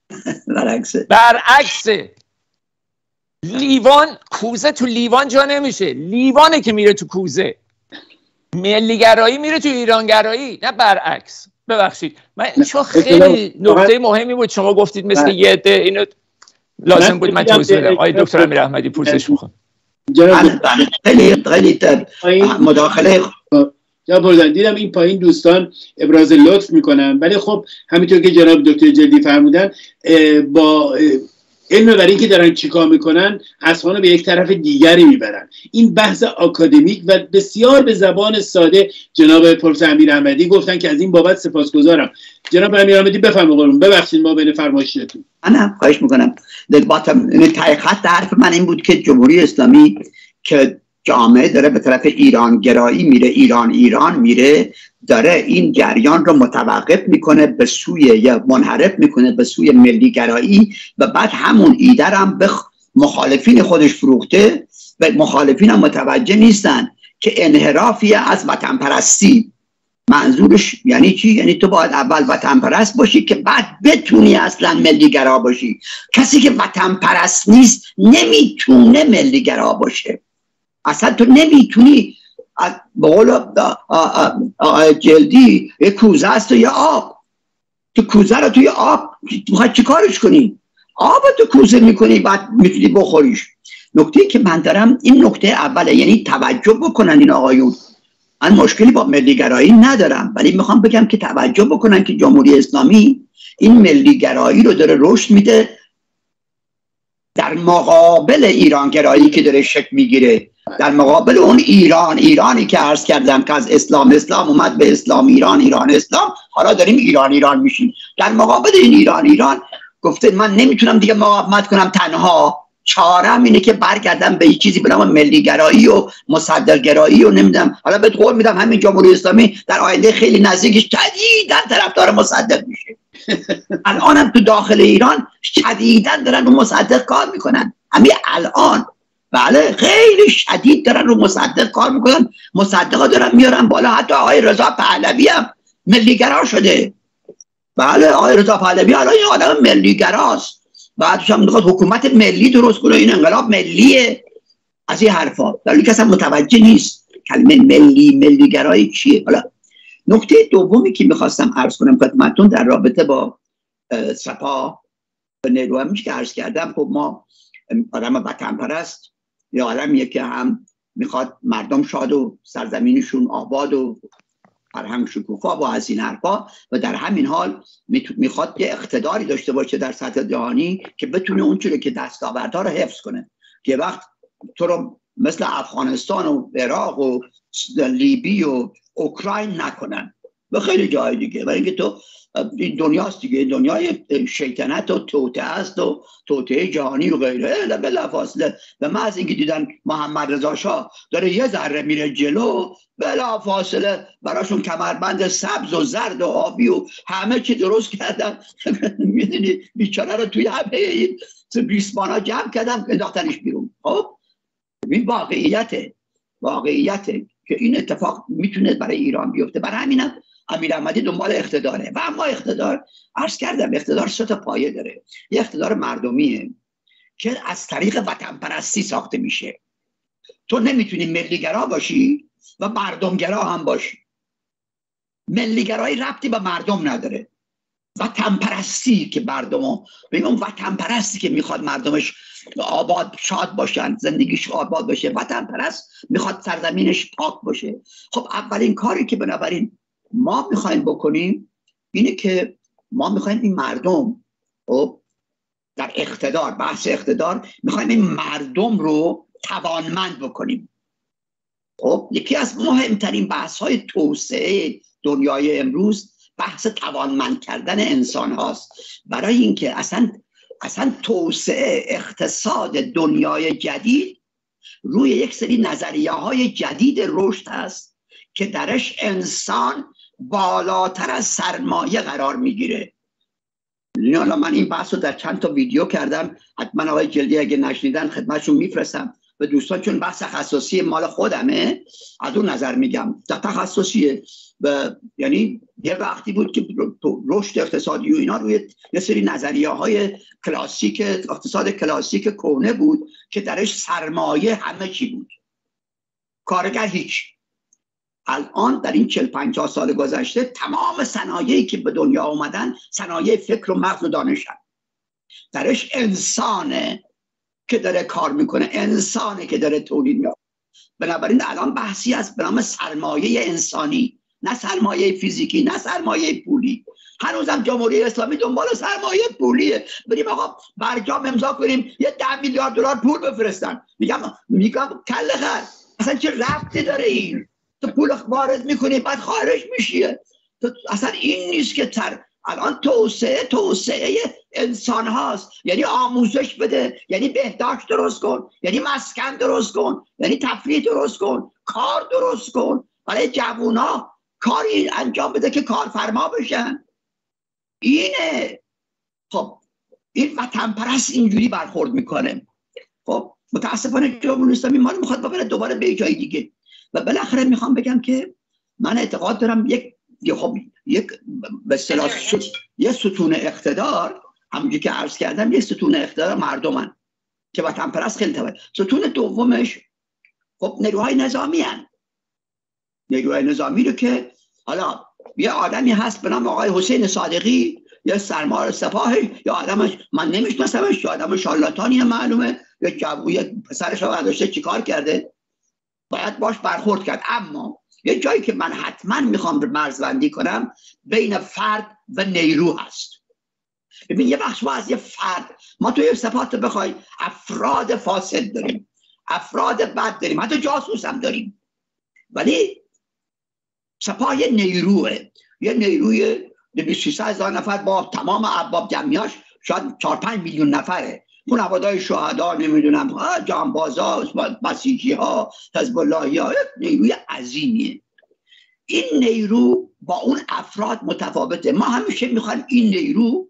برعکسه. لیوان، کوزه تو لیوان جا نمیشه، لیوانه که میره تو کوزه. ملیگرایی میره تو ایرانگرایی، نه برعکس. ببخشید من چون خیلی نکته مهمی بود شما گفتید مثل یه عده، اینو لازم بود من توضیح بدم. آقای دکتر امیراحمدی پرسش میخوام. خیلی مداخله جناب پرزن دیدم این پایین دوستان ابراز لطف میکنن، ولی خب همینطور که جناب دکتر جلدی فرمودن با علم برای اینکه دارن چیکار میکنن اصلا به یک طرف دیگری میبرن. این بحث آکادمیک و بسیار به زبان ساده جناب پروفسور امیراحمدی گفتن که از این بابت سپاسگزارم. جناب امیراحمدی بفرمایید. ببخشید ما بین فرمایشتون. نه خواهش میکنم. حقیقت حرف من این بود که جمهوری اسلامی که جامعه داره به طرف ایران گرایی میره، ایران میره، داره این جریان رو متوقف میکنه به سوی یا منحرف میکنه به سوی ملی گرایی و بعد همون ایده هم به مخالفین خودش فروخته و مخالفین هم متوجه نیستن که انحرافی از وطن پرستی. منظورش یعنی چی؟ یعنی تو باید اول وطن پرست باشی که بعد بتونی اصلا ملی گرا باشی. کسی که وطن پرست نیست نمیتونه ملی گرا باشه. اصلا تو نمیتونی. به قول جلدی یه کوزه است و یه آب. تو کوزه رو توی آب میخوای چی کارش کنی؟ آب تو کوزه میکنی بعد میتونی بخوریش. نکته که من دارم این نکته اوله، یعنی توجه بکنن این آقایون. من مشکلی با ملیگرایی ندارم ولی میخوام بگم که توجه بکنن که جمهوری اسلامی این ملیگرایی رو داره رشد میده در مقابل ایرانگرایی که داره شکل میگیره، در مقابل اون ایرانی که عرض کردم که از اسلام اومد به اسلام، ایران اسلام، حالا داریم ایران میشیم. در مقابل این ایران گفته من نمیتونم دیگه مقاومت کنم تنها، چارم اینه که برگردم به یک چیزی به نام ملیگرایی و مصدقگرایی و نمیدونم. حالا بهت قول میدم همین جمهوری اسلامی در آینده خیلی نزدیکش شدیداً طرفدار مصدق میشه. الانم تو داخل ایران شدیداً دارن رو مصدق کار میکنن. همین الان بله خیلی شدید دارن رو مصدق کار میکنن. مصدقا دارن میارن بالا. حتی آقای رضا پهلوی هم ملیگرا شده. بله آقای رضا پهلوی الان یه آدم ملیگراست. بعدش هم میخواد حکومت ملی درست کنه، این انقلاب ملیه، از این حرفا. ولی کسی متوجه نیست کلمه ملیگرایی چیه. حالا نکته دومی که میخواستم عرض کنم خدمتتون در رابطه با سپاه و نیرو همیشه که عرض کردم، خب ما آدم وطن پرست یا آدمیه که هم میخواد مردم شاد و سرزمینشون آباد و فرهنگ شکوفا و از این حرفا، و در همین حال میخواد یه اقتداری داشته باشه در سطح جهانی که بتونه اون چیزی که دستاوردها رو حفظ کنه، که وقت تو رو مثل افغانستان و عراق و لیبی و اوکراین نکنن و خیلی جای دیگه. و اینکه تو این دنیاست دیگه، دنیای شیطنت و توطئه است و توطئه جهانی و غیره. بلافاصله به محض اینکه دیدن محمد رضا شاه داره یه ذره میره جلو، بلافاصله براشون کمربند سبز و زرد و آبی و همه چی درست کردن. میدونی بیچاره رو توی همه این ریسمانا جمع کردن انداختنش بیرون. خب این واقعیته که این اتفاق میتونه برای ایران بیفته. برای همینم امیراحمدی دنبال اقتداره. و اما اقتدار، عرض کردم اقتدار 3 تا پایه داره. یه اقتدار مردمیه که از طریق وطن پرستی ساخته میشه. تو نمیتونی ملیگرا باشی و مردمگرا هم باشی. ملیگرایی ربطی به مردم نداره. وطن پرستی که مردمو، ببین اون وطن پرستی که میخواد مردمش آباد شاد باشن، زندگیش آباد باشه، وطن پرست میخواد سرزمینش پاک باشه. خب اولین کاری که بنابراین ما میخوایم بکنیم اینه که ما میخوایم این مردم در اقتدار، بحث اقتدار، میخوایم این مردم رو توانمند بکنیم. خب یکی از مهمترین بحث های توسعه دنیای امروز بحث توانمند کردن انسان هاست. برای اینکه اصلا توسعه اقتصاد دنیای جدید روی یک سری نظریه های جدید رشد هست که درش انسان بالاتر از سرمایه قرار میگیره. حالا من این بحث رو در چند تا ویدیو کردم، حتما آقای جلدی اگه نشنیدن خدمتشون میفرستم و دوستان، چون بحث تخصصی مال خودمه از اون نظر میگم. تخصصیه و یعنی یه وقتی بود که رشد اقتصادی و اینا روی یه سری نظریه های کلاسیک اقتصاد کلاسیک کهنه بود که درش سرمایه همه چی بود، کارگر هیچ. الان در این 40-50 سال گذشته تمام صنایعی که به دنیا اومدن صنایع فکر و مغز و دانشن. درش انسانه که داره کار میکنه، انسانه که داره تولید میکنه. بنابراین الان بحثی از به نام سرمایه انسانی، نه سرمایه فیزیکی، نه سرمایه پولی. هنوزم جمهوری اسلامی دنبال سرمایه پولیه. بریم آقا برجام امضا کنیم یه 10 میلیارد دلار پول بفرستن. میگم کله خر، اصلا چه ربطی داره این؟ تو پول وارد میکنی بعد خارج میشیه. تو اصلا این نیست که الان توسعه انسان هاست. یعنی آموزش بده، یعنی بهداشت درست کن، یعنی مسکن درست کن، یعنی تفریح درست کن، کار درست کن برای جوونا، کاری انجام بده که کارفرما بشن. اینه. خب این وطن پرست اینجوری برخورد میکنه. خب متاسفانه جمهوری اسلامی ما رو میخواد ببره دوباره به جای دیگه. و بالاخره میخوام بگم که من اعتقاد دارم یک به اصطلاح یک ستون اقتدار، همونجوری که عرض کردم، یک ستون اقتدار مردمن که وطن پرست خیلی طبعا. ستون دومش خب نیروهای نظامی هن. نیروهای نظامی رو که حالا یه آدمی هست به نام آقای حسین صادقی، یه سرمایه سپاهی، یا آدمش من نمیشناسمش، یا آدم شارلاتانی معلومه، یه پسرش رو برداشته چیکار کرده، باید باش برخورد کرد. اما یه جایی که من حتما میخوام مرزبندی کنم بین فرد و نیرو هست. ببین یه بخش ما از یه فرد، ما توی سپاه بخوای افراد فاسد داریم، افراد بد داریم، حتی جاسوس هم داریم، ولی سپاه یه نیروه، یه نیروی 200,000 نفر با تمام ارباب جمعیاش، شاید 4-5 میلیون نفره، خانواده‌های شهدا، نمیدونم جانبازا، بسیجی ها، حزب اللهی ها، نیروی عظیمیه. این نیرو با اون افراد متفاوته. ما همیشه میخوایم این نیرو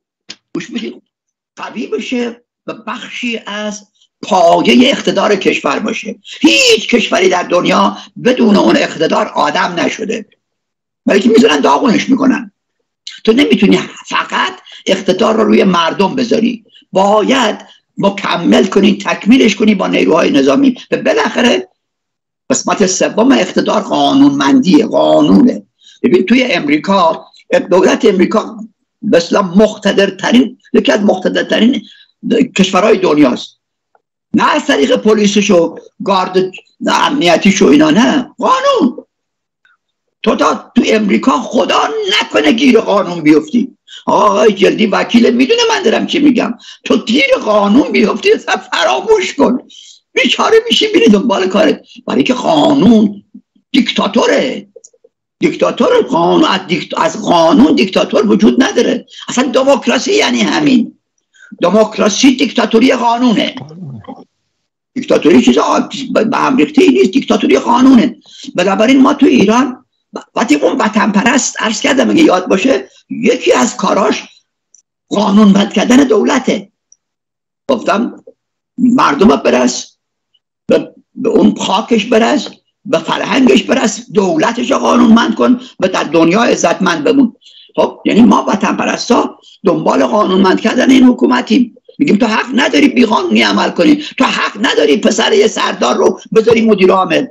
قوی بشه و بخشی از پایه اقتدار کشور باشه. هیچ کشوری در دنیا بدون اون اقتدار آدم نشده، بلکه میذارن داغونش میکنن. تو نمیتونی فقط اقتدار رو روی مردم بذاری، باید مکمل کنی، تکمیلش کنی با نیروهای نظامی. و بالاخره قسمت سوم اقتدار قانونمندیه، قانونه. ببین توی امریکا، دولت امریکا مثلا مقتدرترین، یکی از مقتدرترین کشورهای دنیاست. نه از طریق پلیسش و گارد امنیتیش و اینا، نه، قانون. تو تو امریکا خدا نکنه گیر قانون بیفتی، آقای جلدی وکیل میدونه من دارم چی میگم، تو گیر قانون بیفتی فراموش کن، بیچاره میشی میری دنبال کارت، برای که قانون دیکتاتوره. دیکتاتور قانون، از قانون دیکتاتور وجود نداره. اصلا دموکراسی یعنی همین. دموکراسی دیکتاتوری قانونه. دیکتاتوری چیز به هم ریخته ای نیست، دیکتاتوری قانونه. بنابراین ما تو ایران وقتی اون وطن پرست عرض کردم اگه یاد باشه، یکی از کاراش قانون بند کردن دولته. گفتم مردم برس، به اون خاکش برس، به فرهنگش برس، دولتش قانونمند کن و در دنیا عزتمند بمون. خب یعنی ما وطن پرستا دنبال قانونمند کردن این حکومتیم. میگیم تو حق نداری بیقانونی عمل کنی، تو حق نداری پسر یه سردار رو بذاری مدیر عامل.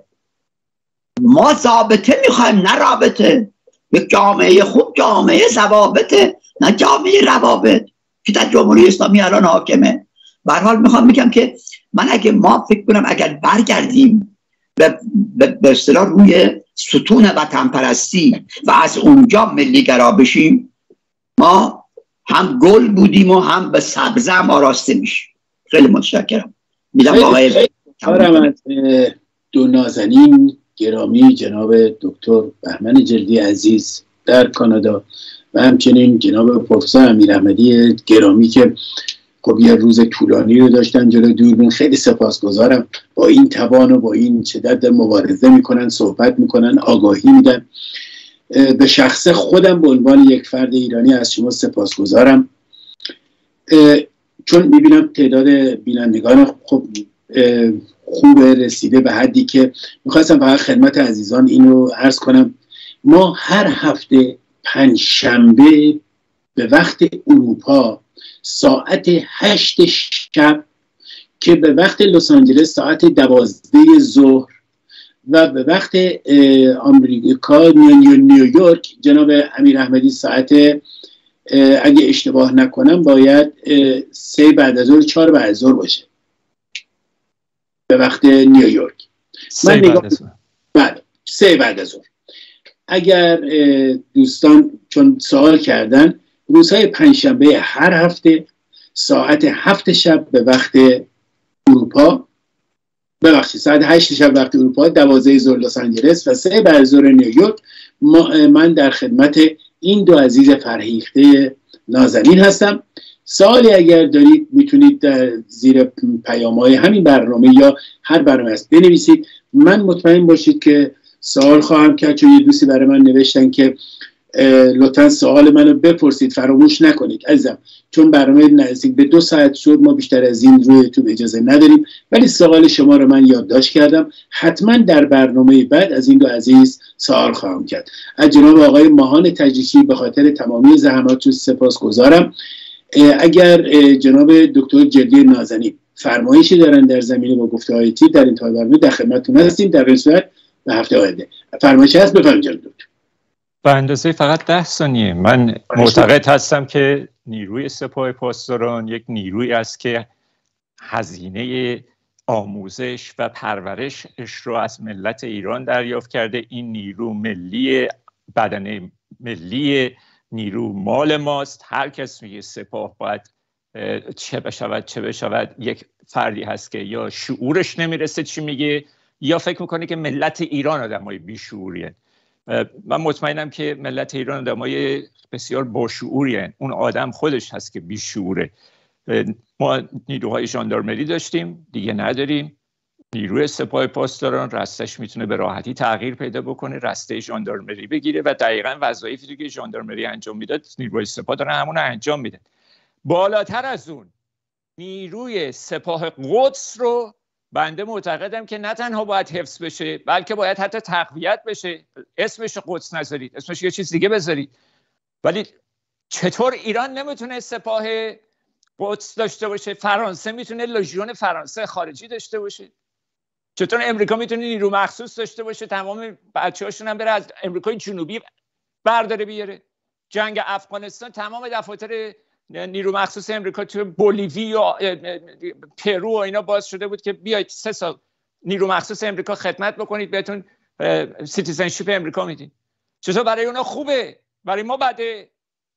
ما ضابطه میخوایم، نه رابطه. یک جامعه خوب جامعه ضوابطه، نه جامعه روابط که در جمهوری اسلامی الان حاکمه. به هر حال میخوام بگم که ما فکر کنم اگر برگردیم به اصطلاح روی ستون وطن پرستی و از اونجا ملی‌گرا بشیم، ما هم گل بودیم و هم به سبزه هم آراسته میشیم. خیلی متشکرم. میدم آقای دو نازنین گرامی جناب دکتر بهمن جلدی عزیز در کانادا و همچنین جناب پروفسور امیراحمدی گرامی که خب یه روز طولانی رو داشتن جلوی دوربین. خیلی سپاسگزارم، با این توان و با این شدت مبارزه میکنن، صحبت میکنن، آگاهی میدن. به شخص خودم به عنوان یک فرد ایرانی از شما سپاسگزارم، چون میبینم تعداد بینندگان خب خوب رسیده به حدی که میخواستم فقط خدمت عزیزان اینو عرض کنم. ما هر هفته پنجشنبه به وقت اروپا ساعت 8 شب که به وقت لس آنجلس ساعت 12 ظهر و به وقت آمریکا نیویورک جناب امیراحمدی ساعت اگه اشتباه نکنم باید 3 بعد از ظهر 4 بعد از ظهر باشه به وقت نیویورک. 3 بعد از ظهر. بله 3 بعد از ظهر. اگر دوستان چون سوال کردن روزهای پنجشنبه هر هفته ساعت 7 شب به وقت اروپا، ببخشید ساعت 8 شب وقت اروپا، 12 ظهر لس آنجلس و 3 بعد ظهر نیویورک، من در خدمت این دو عزیز فرهیخته نازنین هستم. سوالی اگر دارید میتونید در زیر پیام‌های همین برنامه یا هر برنامه است بنویسید. من مطمئن باشید که سوال خواهم کرد، چون یه دوستی برای من نوشتن که لطفاً سوال منو بپرسید، فراموش نکنید عزیزم، چون برنامه نزدیک به 2 ساعت شد، ما بیشتر از این روی یوتیوب اجازه نداریم، ولی سوال شما رو من یادداشت کردم، حتما در برنامه بعد از این دو عزیز سوال خواهم کرد. از جناب آقای ماهان تجریشی به خاطر تمامی زحماتشون سپاسگزارم. اگر جناب دکتر جلدی نازنین فرمایشی دارن در زمینه با گفته‌های تیپ در انتهای برنامه در خدمتتون هستیم. در صورت به هفته آینده فرمایش هست بفرمایید جناب دکتر. به اندازه فقط 10 ثانیه. من معتقد هستم که نیروی سپاه پاسداران یک نیرویی است که هزینه آموزش و پرورشش رو از ملت ایران دریافت کرده. این نیرو ملی، بدنه ملی، نیرو مال ماست. هر کس میگه سپاه باید چه بشود یک فردی هست که یا شعورش نمیرسه چی میگه، یا فکر میکنه که ملت ایران آدمای بیشعوریه. من مطمئنم که ملت ایران آدمای بسیار باشعوریه. اون آدم خودش هست که بیشعوره. ما نیروهای ژاندارمری داشتیم، دیگه نداریم. نیروی سپاه پاسداران رستش میتونه به راحتی تغییر پیدا بکنه، رسته ژاندارمری بگیره و دقیقاً وظایفی که ژاندارمری انجام میداد نیروی سپاه داره همون انجام میده. بالاتر از اون نیروی سپاه قدس رو بنده معتقدم که نه تنها باید حفظ بشه، بلکه باید حتی تقویت بشه. اسمش قدس نذارید، اسمش یه چیز دیگه بذارید. ولی چطور ایران نمیتونه سپاه قدس داشته باشه؟ فرانسه میتونه لژیون فرانسه خارجی داشته باشه؟ چطور امریکا میتونه نیرو مخصوص داشته باشه، تمام بچه‌هاشون هم بره از امریکای جنوبی برداره بیاره؟ جنگ افغانستان تمام دفاتر نیرو مخصوص امریکا تو بولیوی و پرو و اینا باز شده بود که بیاید 3 سال نیرو مخصوص امریکا خدمت بکنید، بهتون سیتیزنشیپ امریکا میدین. چطور برای اونا خوبه، برای ما بده؟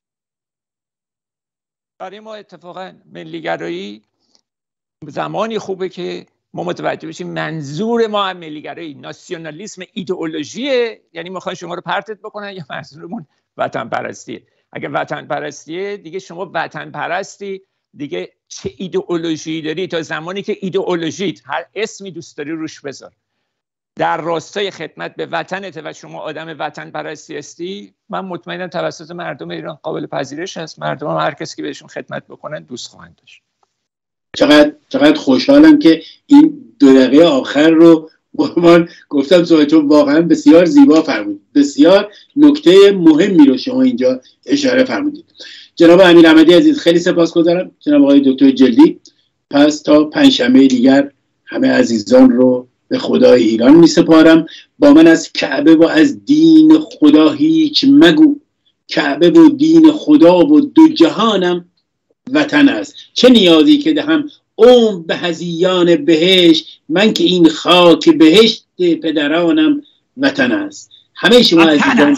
برای ما اتفاقا ملیگرایی زمانی خوبه که ما متوجه بشیم منظور ما از ملیگرایی ناسیونالیسم ایدئولوژیه، یعنی میخوان شما رو پرتت بکنن، یا منظورمون وطن پرستیه. اگه وطن پرستیه دیگه شما وطن پرستی، دیگه چه ایدئولوژی داری؟ تا زمانی که ایدئولوژیت هر اسمی دوست داری روش بذار در راستای خدمت به وطنت و شما آدم وطن پرستی هستی، من مطمئنم توسط مردم ایران قابل پذیرش هست. مردم هم هر کسی که بهشون خدمت بکنن دوست خواهند داشت. چقدر خوشحالم که این 2 دقیقه آخر رو من گفتم صحبتون واقعا بسیار زیبا فرمودید، بسیار نکته مهمی رو شما اینجا اشاره فرمودید. جناب امیر احمدی عزیز خیلی سپاسگزارم. جناب آقای دکتر جلدی، پس تا پنجشنبه دیگر همه عزیزان رو به خدای ایران می سپارم. با من از کعبه و از دین خدا هیچ مگو، کعبه و دین خدا و 2 جهانم وطن است. چه نیازی که دهم عمر به هزیان بهشت، من که این خاک بهشت پدرانم وطن است. همه شما عزیزان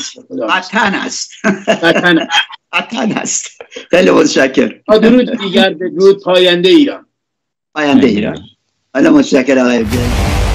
وطن است. خیلی متشکرم. درود دیگر، به درود پاینده ایران. خیلی متشکرم آقای